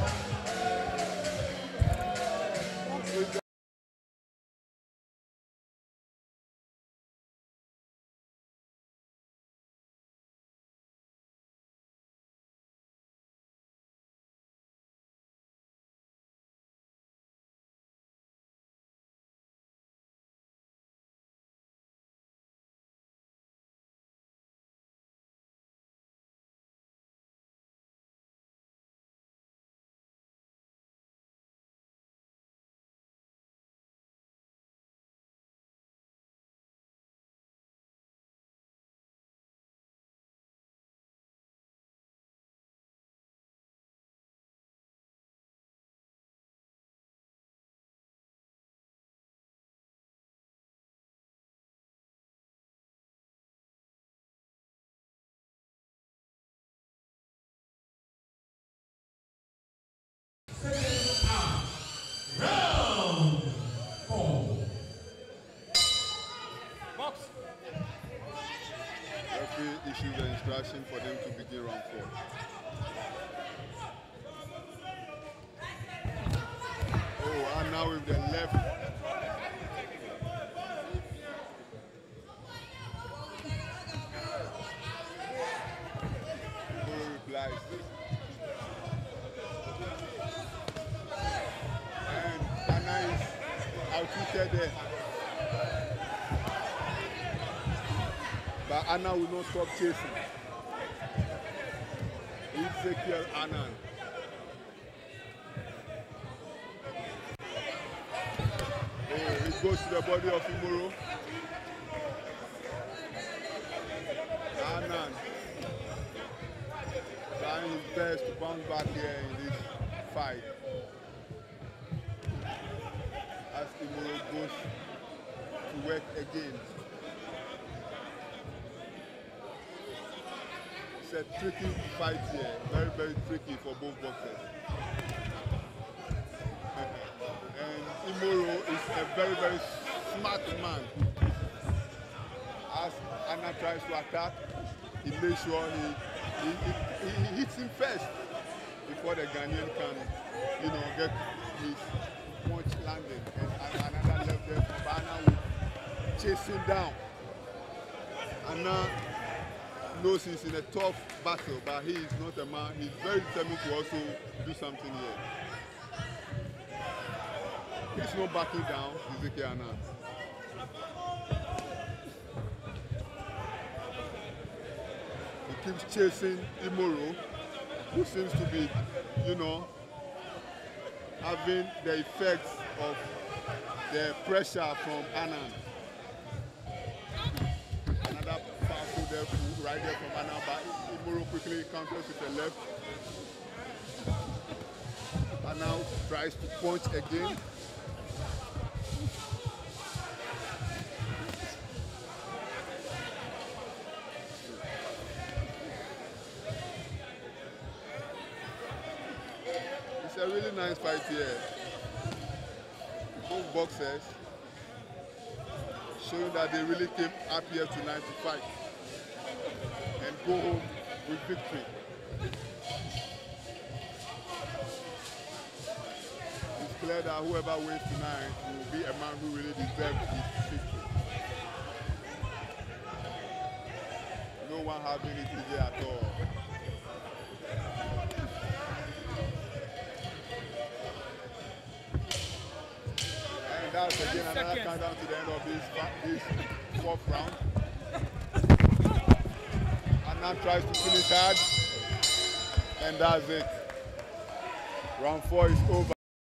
Referee issues the instruction for them to begin round four. Oh, and now with the left. Imoro replies. And Anna is out-shooted there. But Anna will not stop chasing. Ezekiel Annan. Oh, it goes to the body of Imoro. Annan trying his best to bounce back here in this fight. As Imoro goes to work again. It's a tricky fight here, very, very tricky for both boxers. And Imoro is a very, very smart man. As Anna tries to attack, he makes sure he, he, he, he hits him first before the Ghanaian can, you know, get his punch landed. And another left there from Anna will chase him down. Anna knows he's in a tough battle, but he is not a man. He's very determined to also do something here. He's not backing down, Ezekiel Anand. He keeps chasing Imoro, who seems to be, you know, having the effects of the pressure from Anand. Another powerful there, right there from Anand, but Imoro quickly counters with the left. Anand tries to punch again. It's a really nice fight here. Both boxers showing that they really came up here tonight to fight and go home with victory. It's clear that whoever wins tonight will be a man who really deserves his victory. No one having it easy at all. That's again another countdown to the end of this, this fourth round. Anand tries to finish hard, and that's it. Round four is over.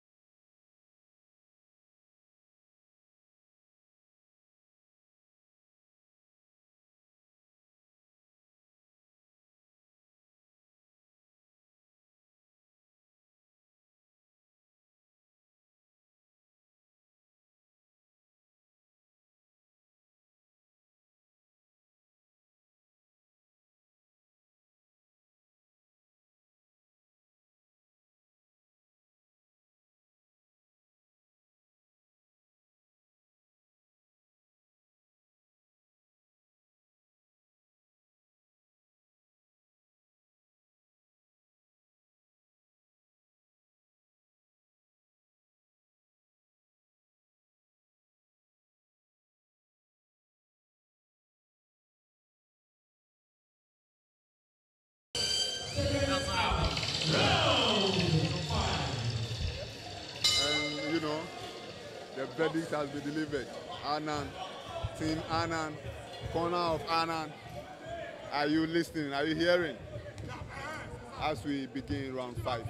And you know, the verdict has been delivered. Anand, Team Anand, corner of Anand. Are you listening? Are you hearing? As we begin round five.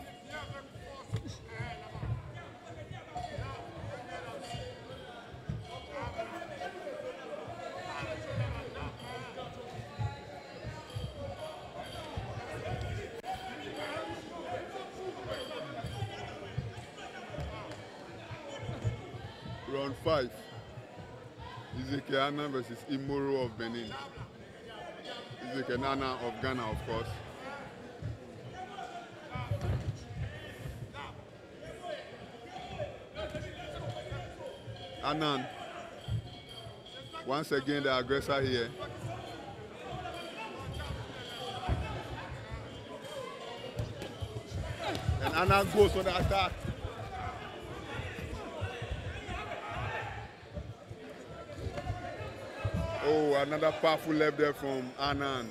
Round five. Ezekiel Anand versus Imoro of Benin. Ezekiel Anand of Ghana, of course. Anand, once again the aggressor here. And Anand goes for the attack. Oh, another powerful left there from Anand.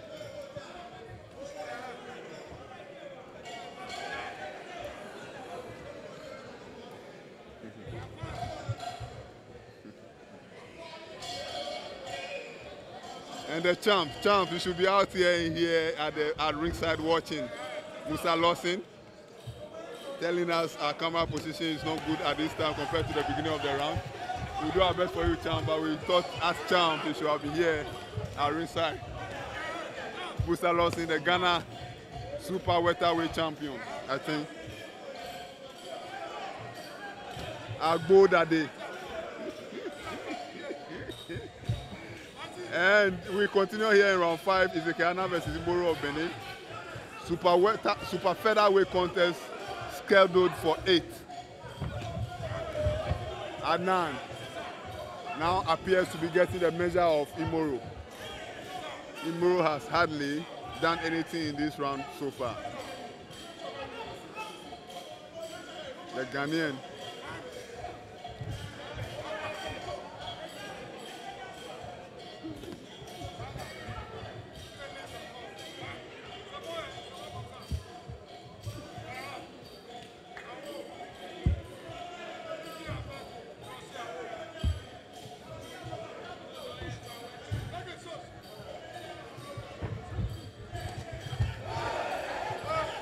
And the champ, champ, you should be out here in here at the at ringside watching. Musa Lawson telling us our camera position is not good at this time compared to the beginning of the round. We do our best for you, champ, but we thought as champ you should have been here at ringside. Musa Lawson, the Ghana super welterweight champion, I think. Agbo Dade. And we continue here in round five. Ezekiel Anand versus Imoro of Benin. Super, welter, super featherweight contest scheduled for eight. Anand now appears to be getting the measure of Imoro. Imoro has hardly done anything in this round so far. The Ghanaian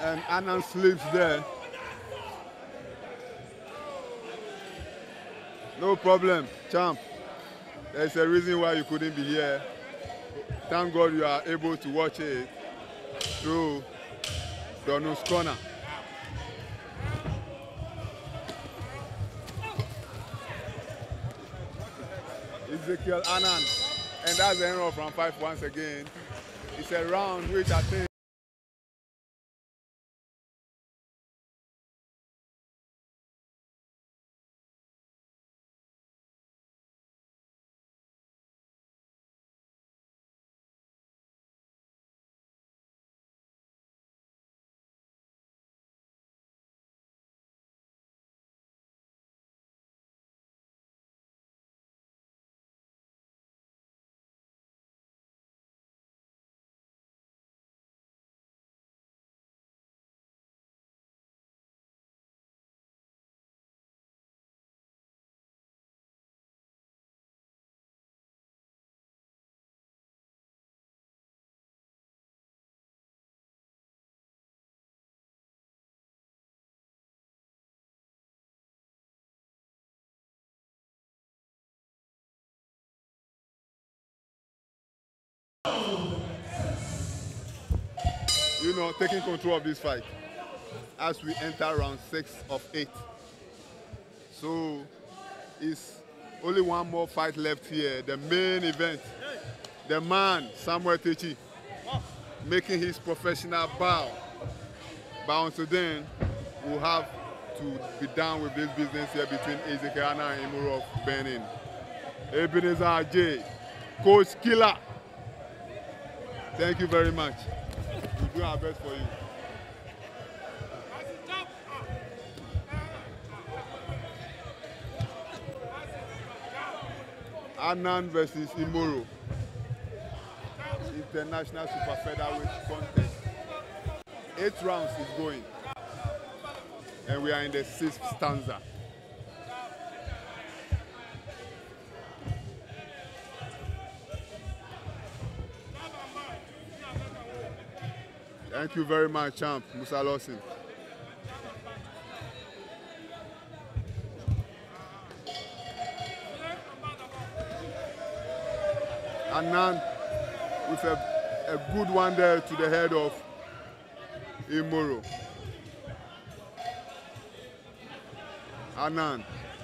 And Anand slips there. No problem, champ. There's a reason why you couldn't be here. Thank God you are able to watch it through Donald's corner. Ezekiel Anand. And that's the end of round five once again. It's a round which I think you know, taking control of this fight as we enter round six of eight. So it's only one more fight left here, the main event. The man, Samuel Takyi, making his professional bow. But until then, we'll have to be done with this business here between Ezekiel Anand and Imoro of Benin. Ebenezer J, Coach Killer, thank you very much. We'll do our best for you. Anand versus Imoro. International Super Featherweight contest. Eight rounds is going. And we are in the sixth stanza. Thank you very much, champ, Musa Lawson. Anand with a, a good one there to the head of Imoro. Anand.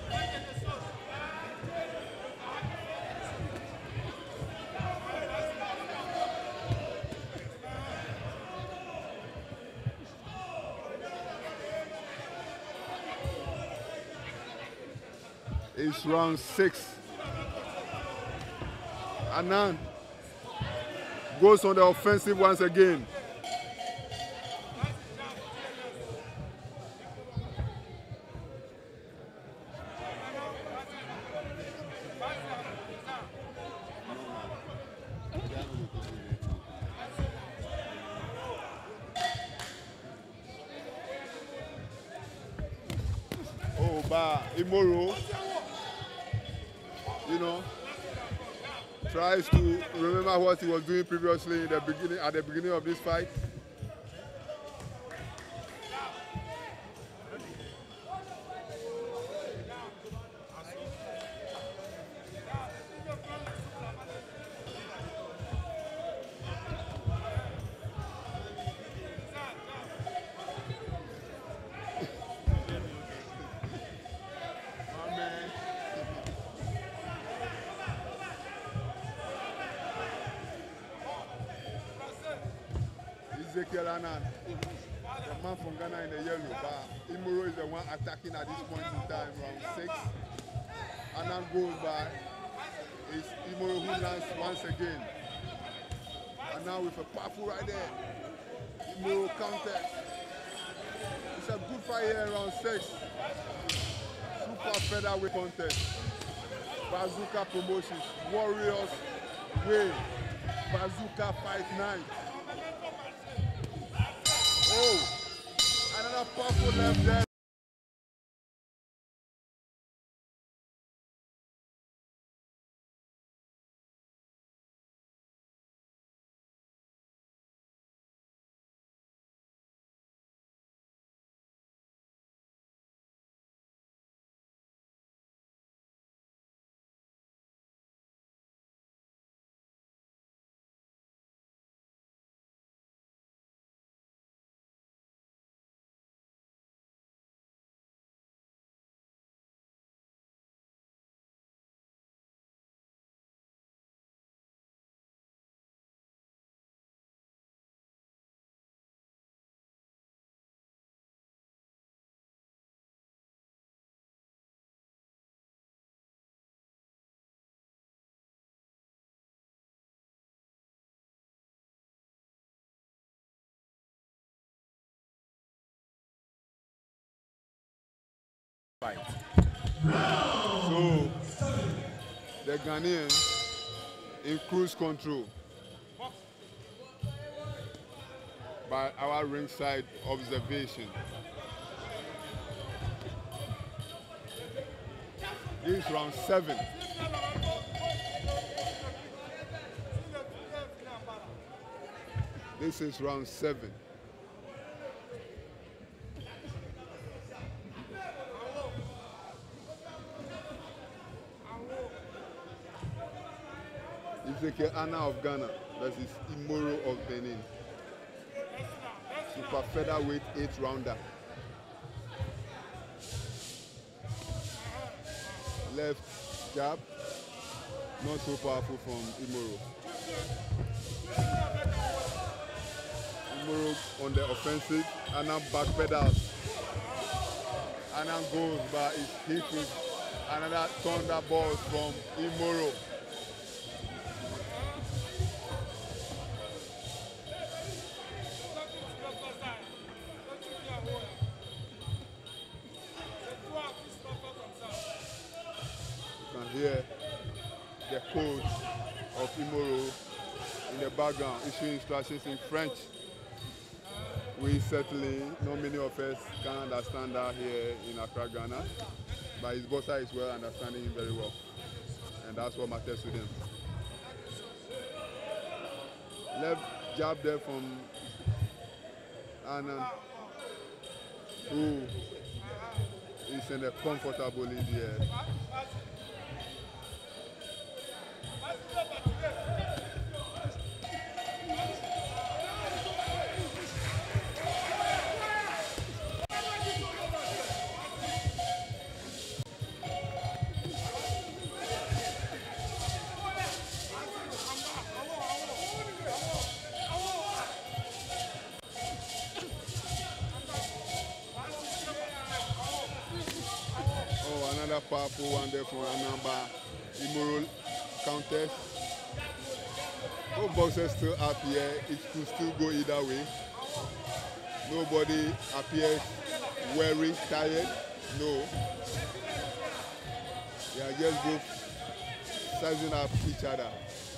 It's round six. Anand goes on the offensive once again. Oh, but Imoro, you know, tries to remember what he was doing previously in the beginning, at the beginning of this fight. Ezekiel Anand, the man from Ghana in the yellow, but Imoro is the one attacking at this point in time, round six. Anand goes by, it's Imoro who lands once again. And now with a powerful right there, Imoro counter. It's a good fight here in round six. Super featherweight contest. Bazooka Promotions, Warriors Way, Bazooka Fight Night. Oh, another powerful left there. fight. So the Ghanaian in cruise control by our ringside observation. This is round seven. This is round seven. Ezekiel Anna of Ghana versus Imoro of Benin. Super featherweight eight rounder. Left jab, not so powerful from Imoro. Imoro on the offensive, Anna back pedals. Anna goes, but it's hit with another thunderbolt from Imoro. Here, the coach of Imoro in the background issuing instructions in French. We certainly, not many of us can understand that here in Accra, Ghana, but his bossa is well understanding him very well, and that's what matters to him. Left jab there from Anand, who is in a comfortable lead here. Powerful one there from Anamba. Immoral countess. Both boxers still up here. It could still go either way. Nobody appears weary, tired. No. They are just both sizing up each other.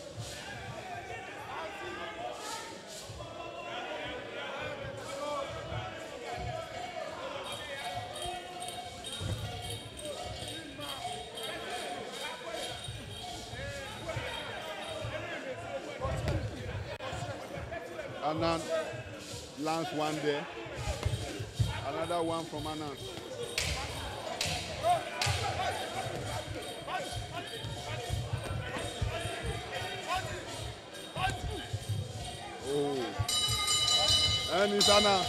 Anand lands one there. Another one from Anand. Oh. And it's Anand.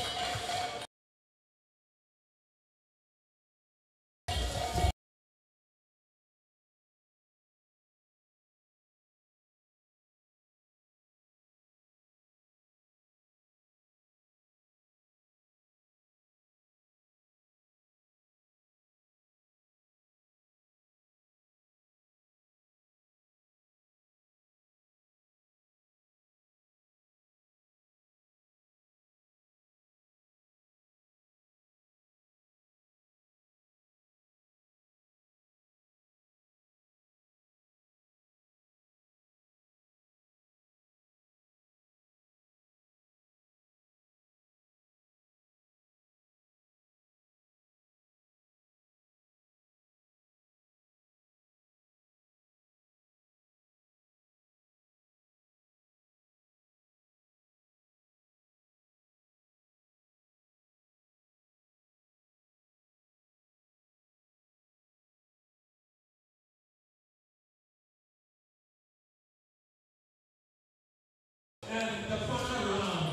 And the final round.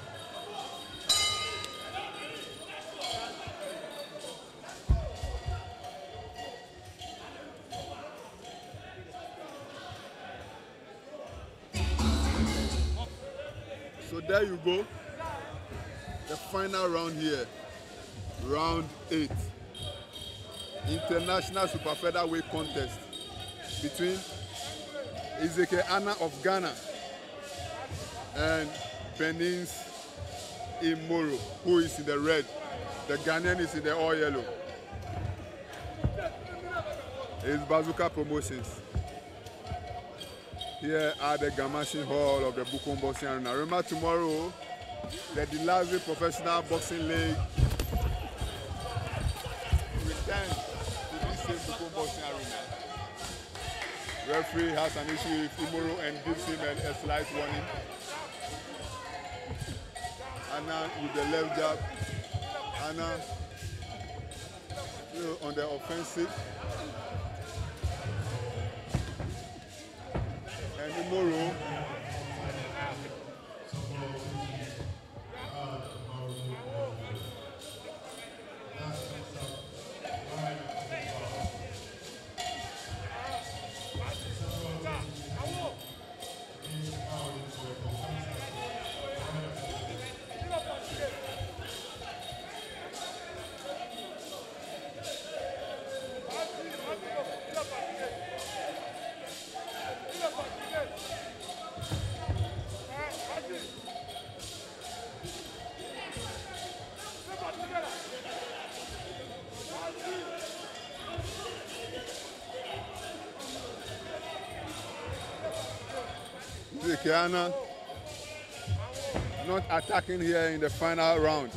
So there you go. The final round here. Round eight. International Super Featherweight contest between Ezekiel Anna of Ghana and Benin's Imoro, who is in the red. The Ghanaian is in the all yellow. is Bazooka Promotions. Here at the Gamashin Hall of the Bukom Boxing Arena. Remember tomorrow, the Delazio Professional Boxing League returns to this same Bukom Boxing Arena. Referee has an issue with Imoro and gives him a, a slight warning. Anna with the left jab. Anna still on the offensive. And Imoro Kiana not attacking here in the final round.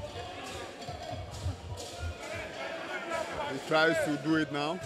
He tries to do it now.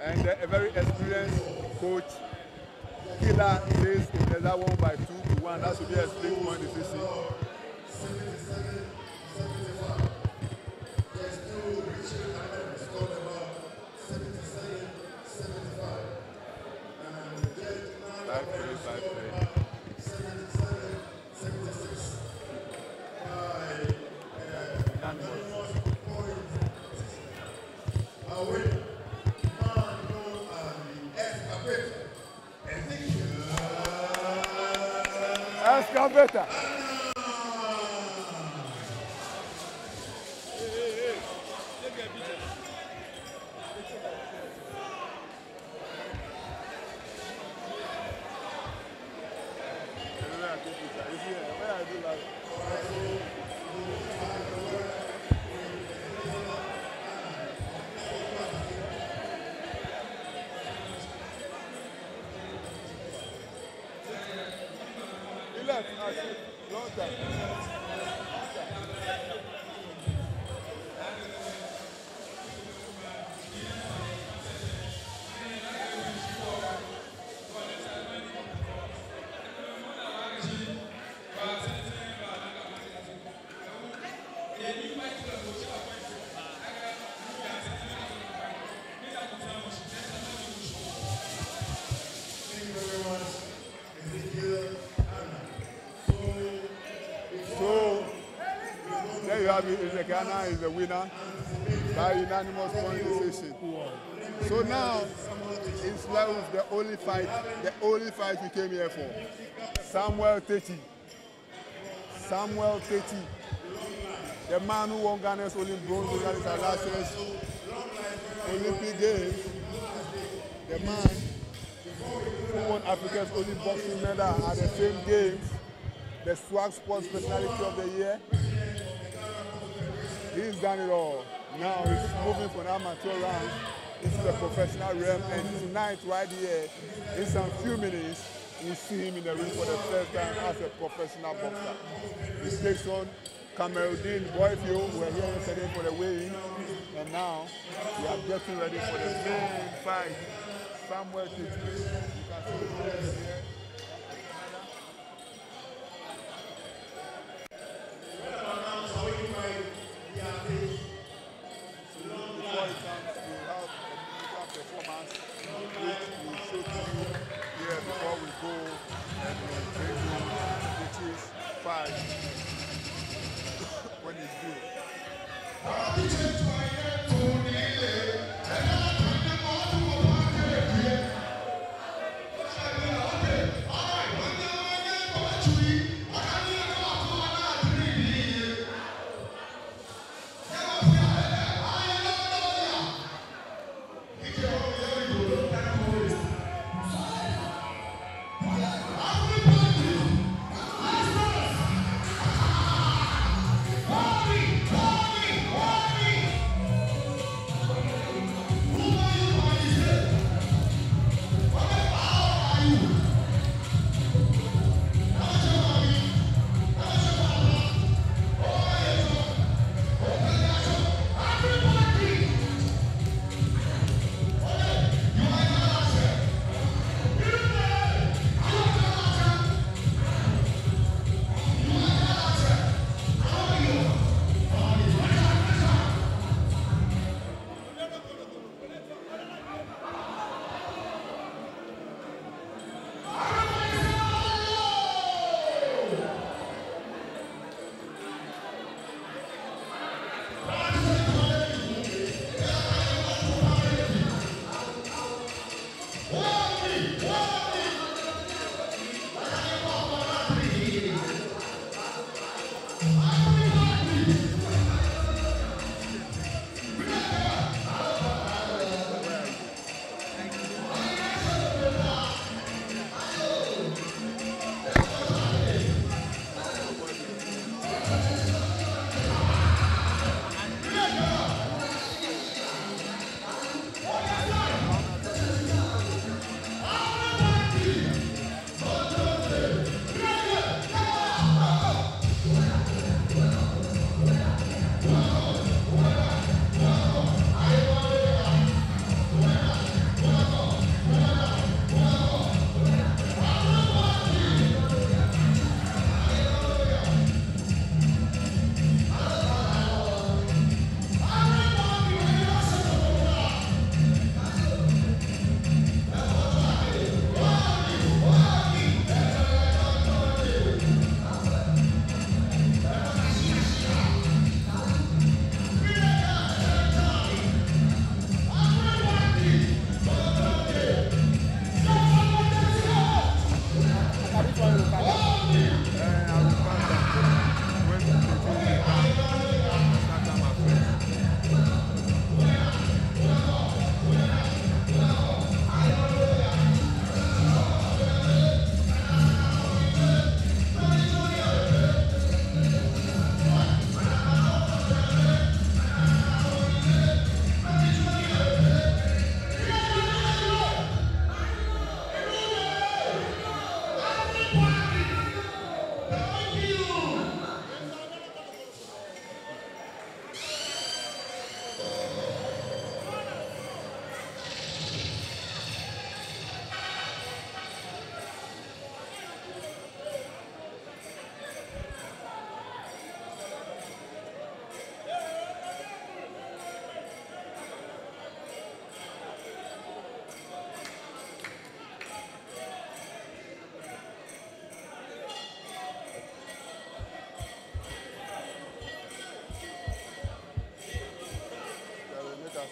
and uh, a very experienced coach. Killer says if there's that one by two to one, that should be a split point decision. Five three, five three. Excavator. Long time. Ghana is the winner by unanimous point decision. So now it's like the only fight, the only fight we came here for. Samuel Takyi. Samuel Takyi, the man who won Ghana's Olympic bronze medalist at last year's Olympic Games. The man who won Africa's only boxing medal at the same games. The Swag Sports Personality of the Year. He's done it all. Now he's moving from amateur round into the professional realm, and tonight, right here, in some few minutes, we'll see him in the ring for the first time as a professional boxer. He takes on Cameroon Boyefio. We were here yesterday for the weigh-in, and now we are getting ready for the main fight. Samuel Takyi. You can see him here. When it's due.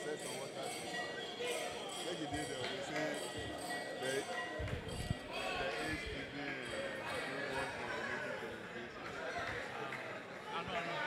said some water. Like you did, they say the, the age to be involved in making communication. I know, I know.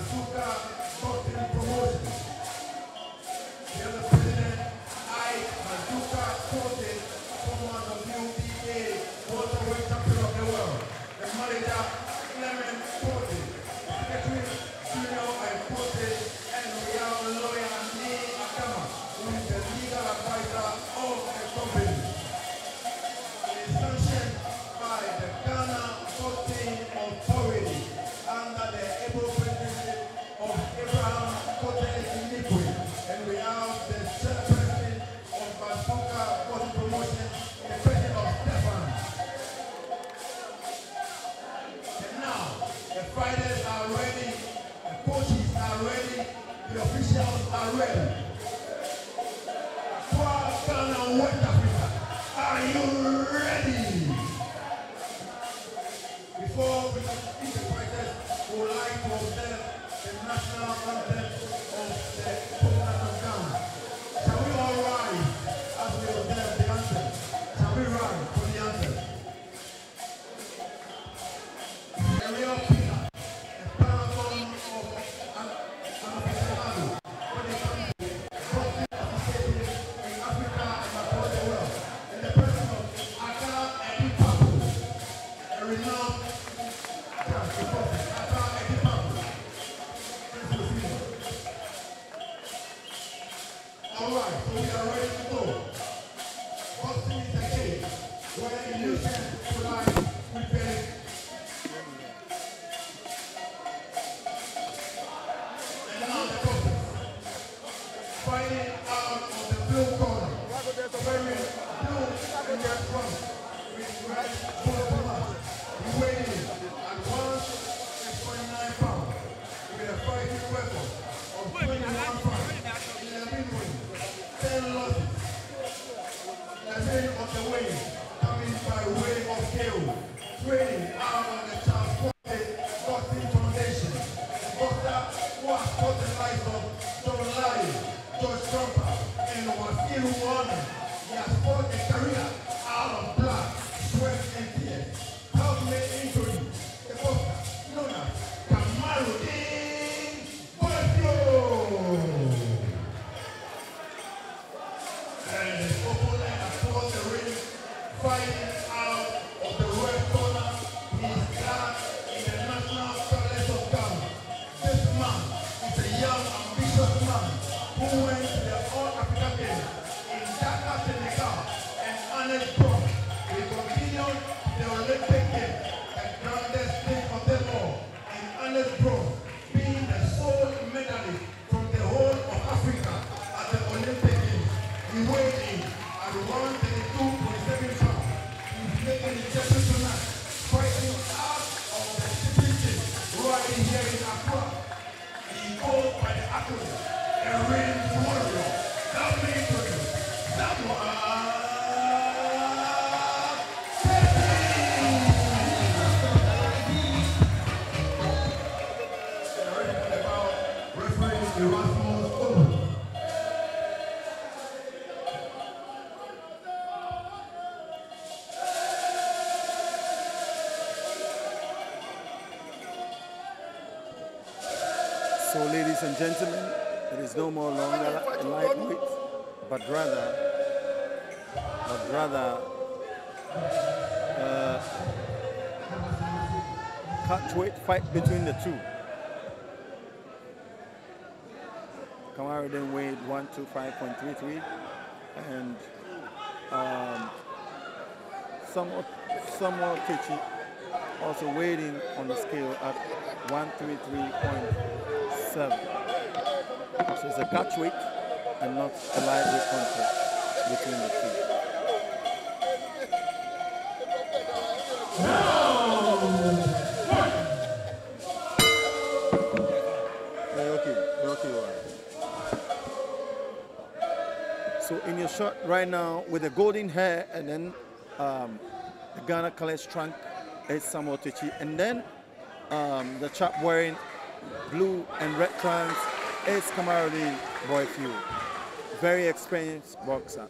Bazooka Boxing Promotions. The other president, I, Bazooka Promotions, former W B A welterweight champion of the world. The manager, Clement Forte, secretary, Junior and Forte, and we have a lawyer, Lee Akama, who is the legal advisor of the company. It is sanctioned by the Ghana Boxing Authority under the able presidency of Abraham Kote Nikwe. And we have the chairperson of Bazooka Boxing Promotions, the president of Stefan. And now, the fighters are ready, the coaches are ready, the officials are ready. For Ghana and West Africa, are you ready? Before we begin the fighters, we would like to observe the national anthem of the Republic of Ghana. Shall we all rise as we observe the anthem? Shall we rise for the anthem? A real pillar, a paragon of an aficionado for the country, boxing associated in Africa and across the world, in the person of Accra and Papu, a renowned all right, so we are ready to go. Boxing is a game where illusion collides with reality. And now the boxers fighting out of the blue corner, wearing blue in their front with red polo match. He weighed in at one twenty-nine pounds with a fighting record of twenty-one pounds, eleven wins, ten losses. eleven of the wins coming by way of K O. Training out of the Transport Boxing Foundation. The boxer who has fought the likes of John Lyon, George Trumper, and Wazir Warner. He has fought a career out of blood, sweat, and tears. Self-made injury. The boxer known as Kamarudin Boyefio. And his opponent across the ring, fighting out of the red corner. He is clad in the national colors of Ghana. This man is a young, ambitious man who went to the All-African Games in Dakar, Senegal, and honored bronze. He continued the Olympic Games, the grandest thing of them all, and honored bronze, being the sole medalist from the whole of Africa at the Olympic Games. He weighed in at one thirty-two point seven pounds. He's making his debut tonight, fighting out of the city gym right here in Accra. He goes by the acronym, a ring warrior. Help me introduce Samuel Takyi. They're ready for the bout. Referee Erasmus Owen. So, ladies and gentlemen, it is no more longer a lightweight, but rather, but rather, uh, catchweight fight between the two. Kamarudin weighed one twenty-five point three three, and um, Samuel Takyi also weighed in on the scale at one thirty-three point seven. So it's a catchweight and not a lightweight contest between the two. They're okay, they're okay, all right. So in your shot right now with the golden hair and then um, the Ghana colors trunk is Samuel Takyi, and then um, the chap wearing blue and red trunks is Kamarudin Boyefio. Very experienced boxer.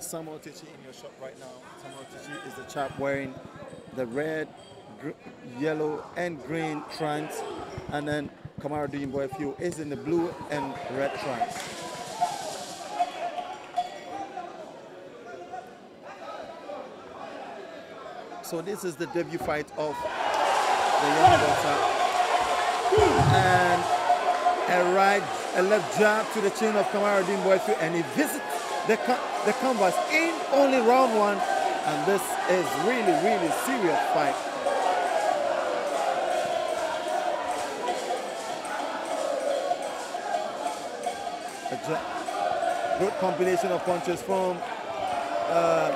Samuel Takyi in your shop right now. Samuel Takyi is the chap wearing the red, yellow, and green trunks, and then Kamaruddin Boyefio is in the blue and red trunks. So this is the debut fight of the young boxer, and a right, a left jab to the chin of Kamaruddin Boyefio, and he visits the the canvas in only round one, and this is really, really serious fight. A good combination of punches from uh,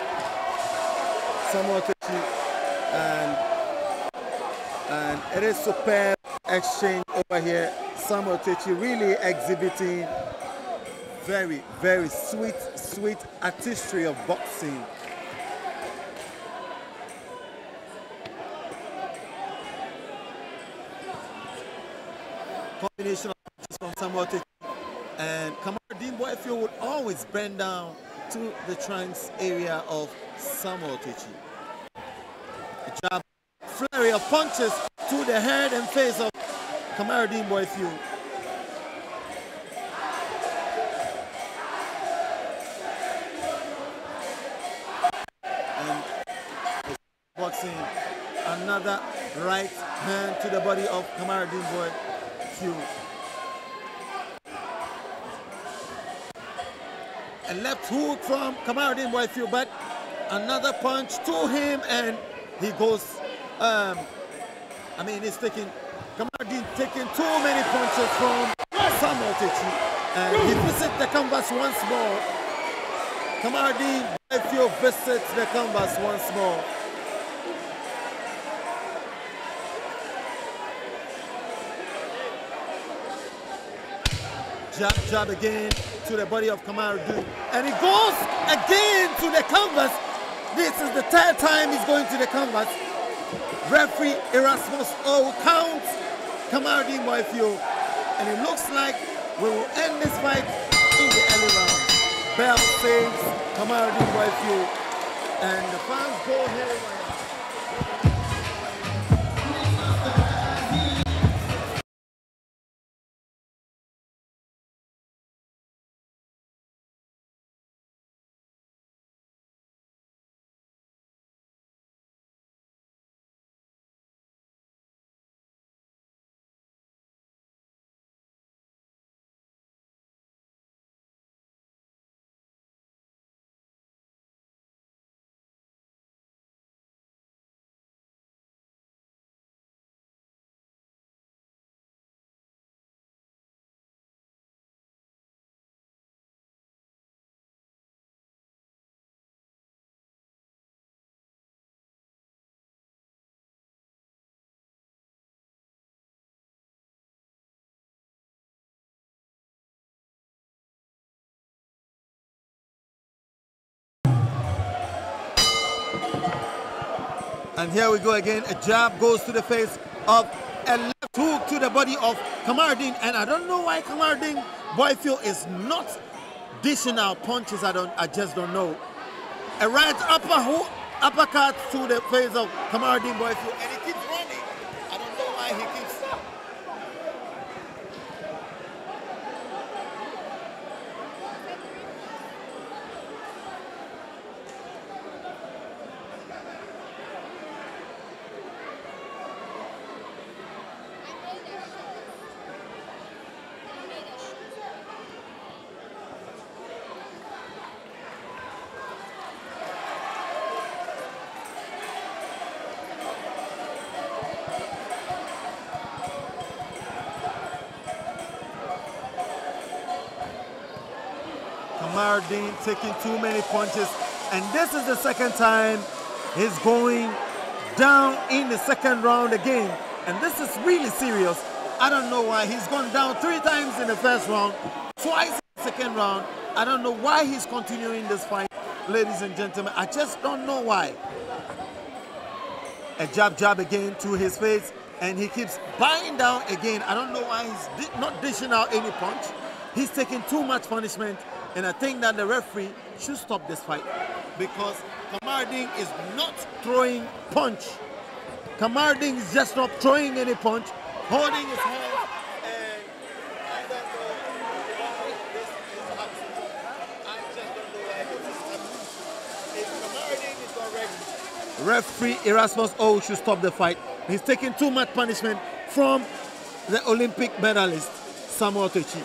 Samuel Takyi, and and it is superb exchange over here. Samuel Takyi really exhibiting very, very sweet, sweet artistry of boxing. Combination of punches from Samuel Takyi, and Kamaruddin Boyefio would always bend down to the trunks area of Samuel Takyi. A jab, flurry of punches to the head and face of Kamaruddin Boyefio. And boxing, another right hand to the body of Kamaruddin Boyefio. A left hook from Kamaruddin Boyefio, but another punch to him, and he goes, um, I mean, he's taking, Kamaruddin taking too many punches from Samuel Takyi, and he visits the canvas once more. Kamaruddin Boyefio visits the canvas once more. Jab, jab again to the body of Kamaruddin, and he goes again to the canvas. This is the third time he's going to the canvas. Referee Erasmus O counts Kamaruddin Boyefio, and it looks like we will end this fight in the early round. Bell saves Kamaruddin Boyefio, and the fans go here. And here we go again. A jab goes to the face of a left hook to the body of Kamaruddin. And I don't know why Kamaruddin Boyefio is not dishing out punches. I don't. I just don't know. A right upper hook, uppercut to the face of Kamaruddin Boyefio, and he keeps running. I don't know why he keeps. Kamaruddin taking too many punches, and this is the second time he's going down in the second round again, and this is really serious. I don't know why he's gone down three times in the first round, twice in the second round. I don't know why he's continuing this fight, ladies and gentlemen. I just don't know why. A jab, jab again to his face, and he keeps buying down again. I don't know why he's not dishing out any punch. He's taking too much punishment, and I think that the referee should stop this fight because Kamarding is not throwing punch. Kamarding is just not throwing any punch, holding his hands, and I don't know why this is happening. I just don't know why this is happening. If Kamarding is not ready, referee Erasmus O should stop the fight. He's taking too much punishment from the Olympic medalist, Samuel Takyi.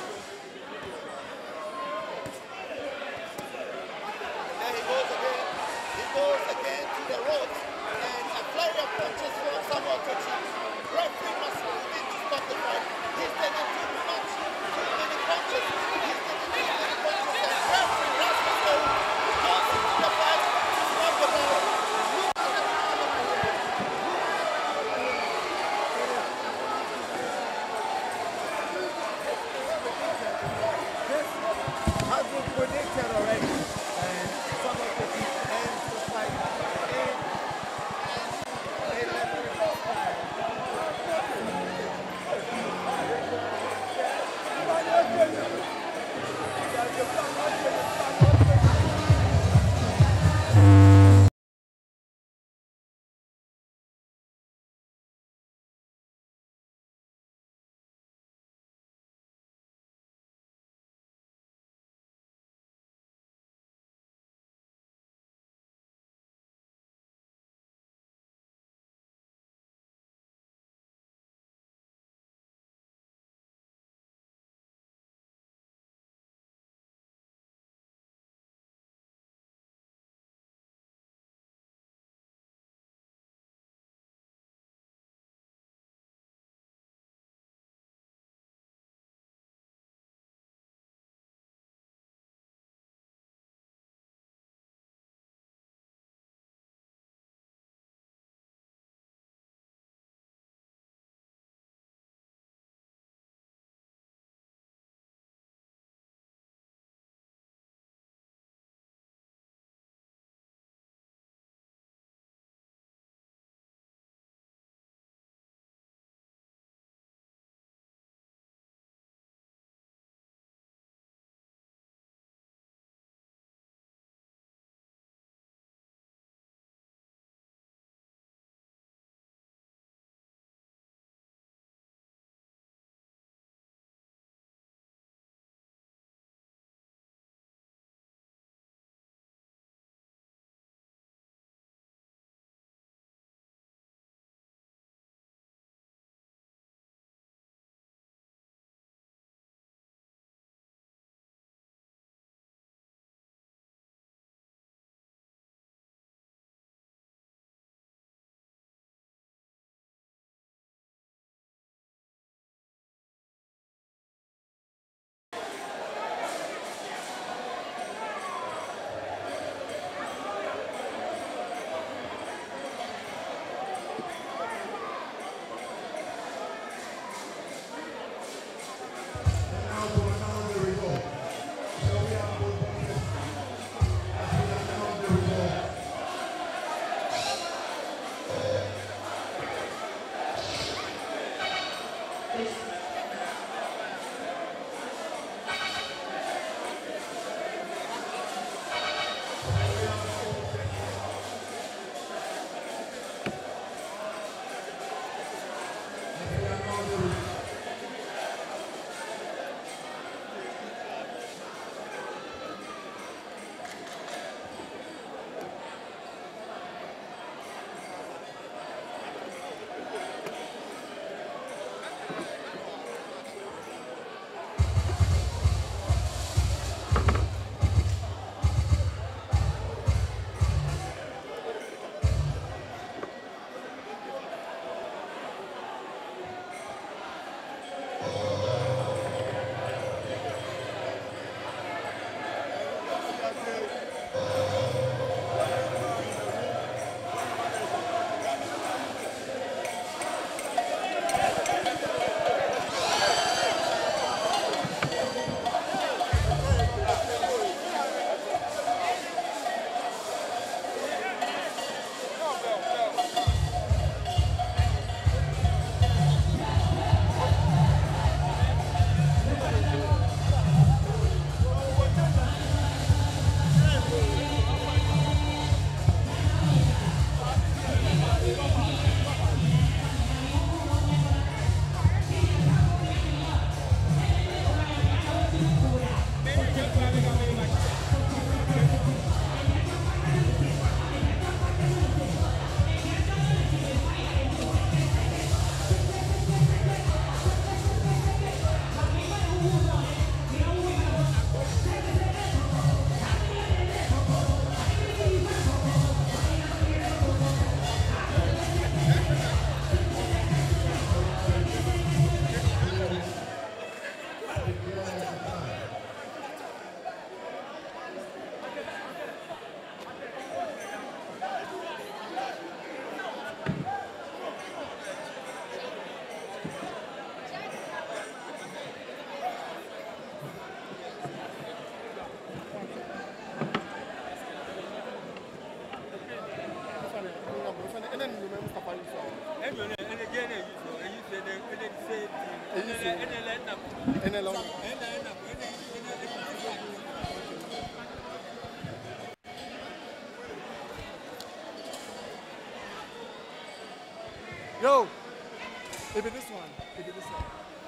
Yo, if it this one, if it this one.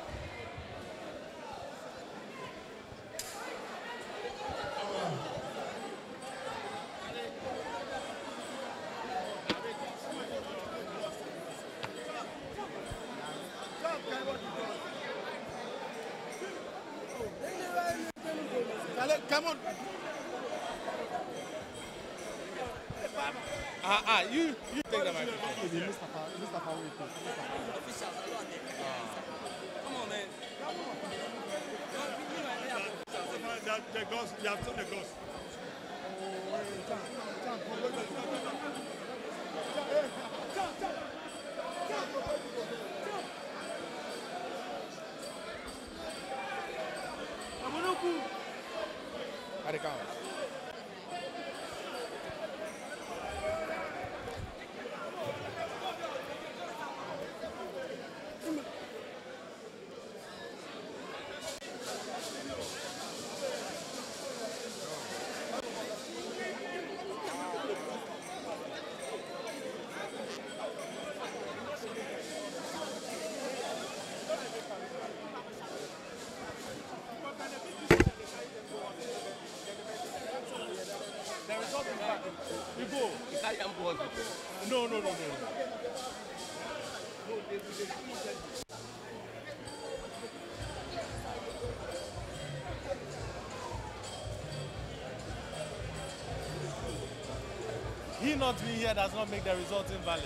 Come on. Ah, ah, you, you take the microphone. Mustafa, Mustafa, wait, Come on, man. The ghost, you have seen the ghost. Hadi count. You go. Is that young boy? No, no, no, no. He not being here does not make the result invalid.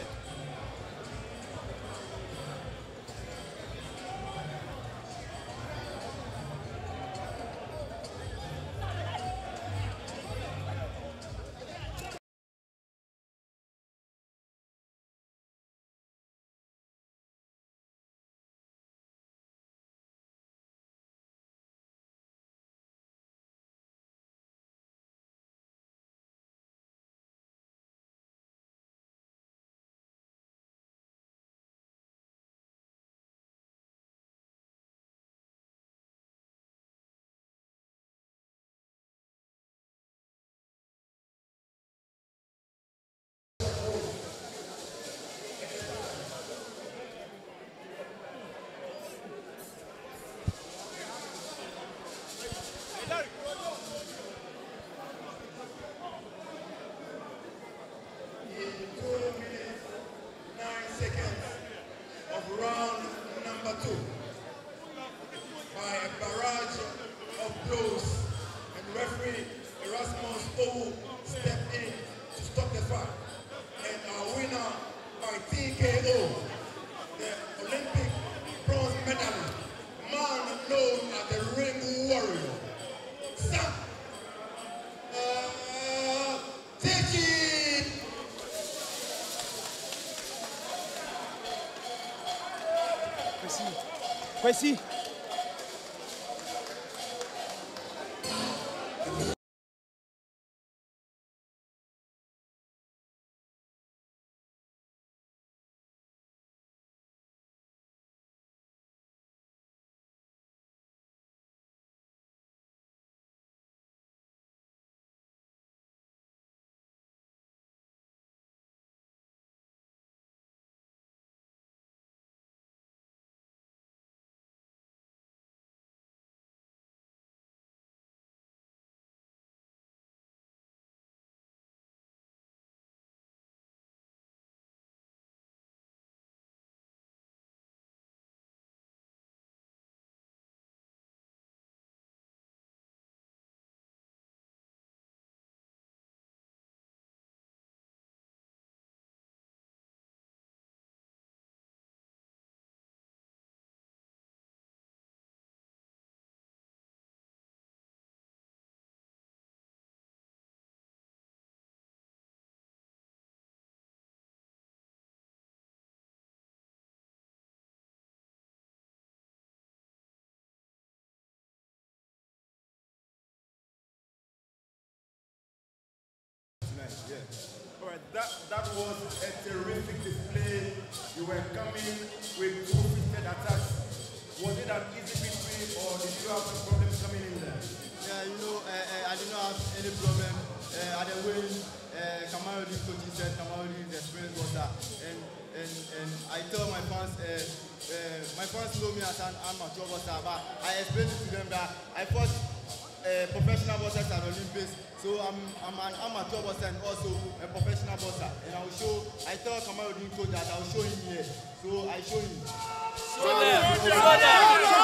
Round number two, by a barrage of blows, and referee Erasmus O stepped in to stop the fight. And our winner by T K O, the Olympic bronze medalist, man known as the Ring Warrior, Samuel Takyi. Kwesi. Yeah. All right, that, that was a terrific display. You were coming with two-fisted attacks. Was it an easy victory or did you have some problems coming in there? Yeah, you know, uh, uh, I did not have any problem. Uh, at the win, uh, Kamarudi coach said Kamarudi is experienced water. And uh, and, and I tell my fans, uh, uh, my fans know me as an amateur boxer, but I explain to them that I fought uh, professional boxers at Olympics, so I'm, I'm an amateur boxer and also a professional boxer. And I will show, I tell Kamaruddin coach that I will show him here, so I show him. Show them! Show them! Show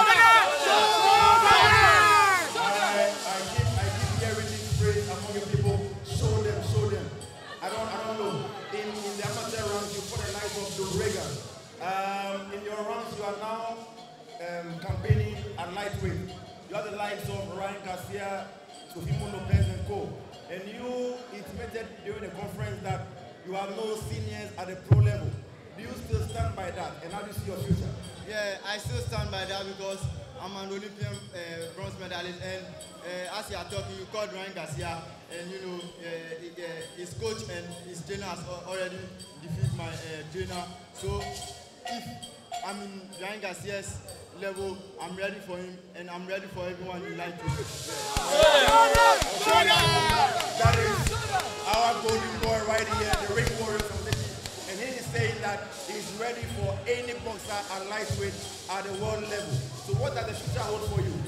them! I, I keep, I keep hearing this phrase among the people. Show them, show them. I don't, I don't know. In, in the amateur rounds, you put the likes of Joe Reagan. Um, in your rounds, you are now um, campaigning at lightweight. You have the likes of Ryan Garcia, Sofimo Lopez, and co. And you intimated during the conference that you have no seniors at the pro level. Do you still stand by that? And how do you see your future? Yeah, I still stand by that because I'm an Olympian uh, bronze medalist, and uh, as you are talking, you called Ryan Garcia, and you know uh, uh, his coach and his trainer has already defeated my uh, trainer. So if I'm in Ryan Garcia's level, I'm ready for him, and I'm ready for everyone who like to. Yeah. That is our golden boy right here, the ring warrior from the team, and he is saying that he's ready for any boxer at lightweight at the world level. So what does the future hold for you?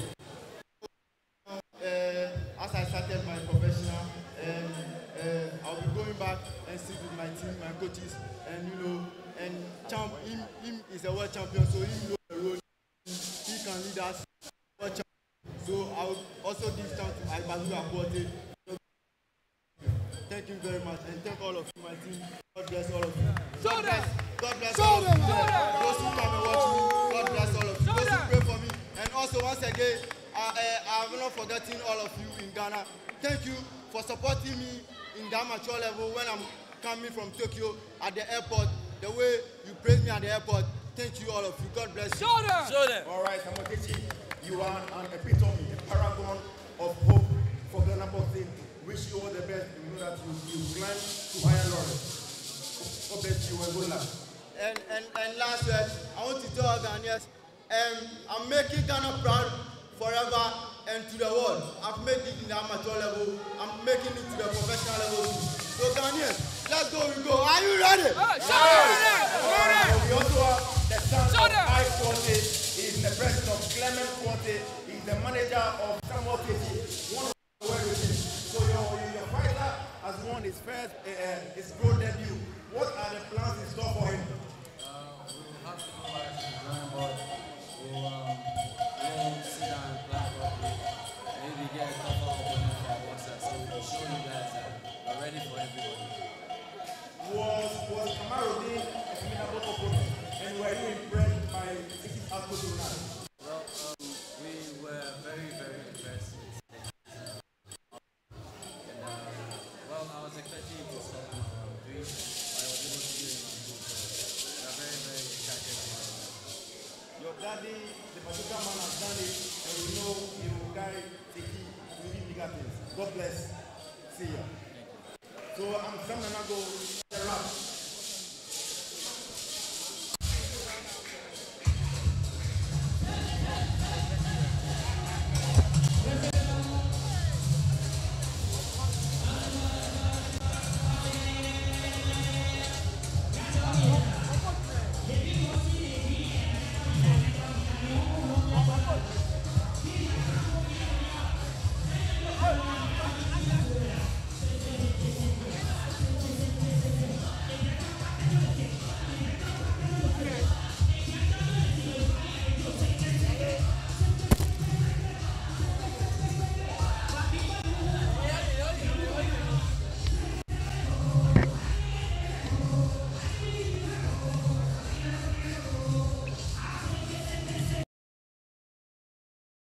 Uh, as I started my professional, and uh, I'll be going back and sit with my team, my coaches, and you know, and champ, him, him is a world champion, so he knows the role. He can lead us. World champion. So I will also give thanks to Bazooka Promotions. Thank you very much, and thank all of you, my team. God bless all of you. God bless. God bless all of you. Those who come and watch me, God bless all of you. Those who pray for me, and also once again, I, I, I have not forgotten all of you in Ghana. Thank you for supporting me in the amateur level when I'm coming from Tokyo at the airport. The way you praise me at the airport, thank you all of you. God bless you. Show them! Show them! All right, Samuel Takyi, you are an epitome, a paragon of hope for Ghana boxing. Wish you all the best. You know that you, you climb to higher laurels. God bless you and good luck. And, and, and last word, I want to tell Ghanaians, um, I'm making Ghana proud forever and to the world. I've made it in the amateur level. I'm making it to the professional level too. So Ghanaians, let's go, we go. Are you ready? Oh, show them! Right, we also have the son of I Forte. He's the president of Clement Forte. He's the manager of Samuel Takyi, one of the world regimes. So your, your fighter has won his first, uh, uh, his pro debut. What are the plans in store for him? Uh, we'll have to go back to the drawing board. We'll, um, we'll sit down and plan properly. Maybe get a couple of opponents for our boxers so we can show you guys that we're ready for everybody. Was, was Kamaruddin a formidable opponent? And were you impressed by his output tonight? Well, um, we were very, very impressed with it. And, uh, well, I was expecting to stop him around three, but I was able to do him on two, so we are very, very excited about it. Your daddy, the Bazooka man, has done it, and you know you will carry Takyi to really bigger things. God bless. See ya. So I'm Sam Nanago, the rap.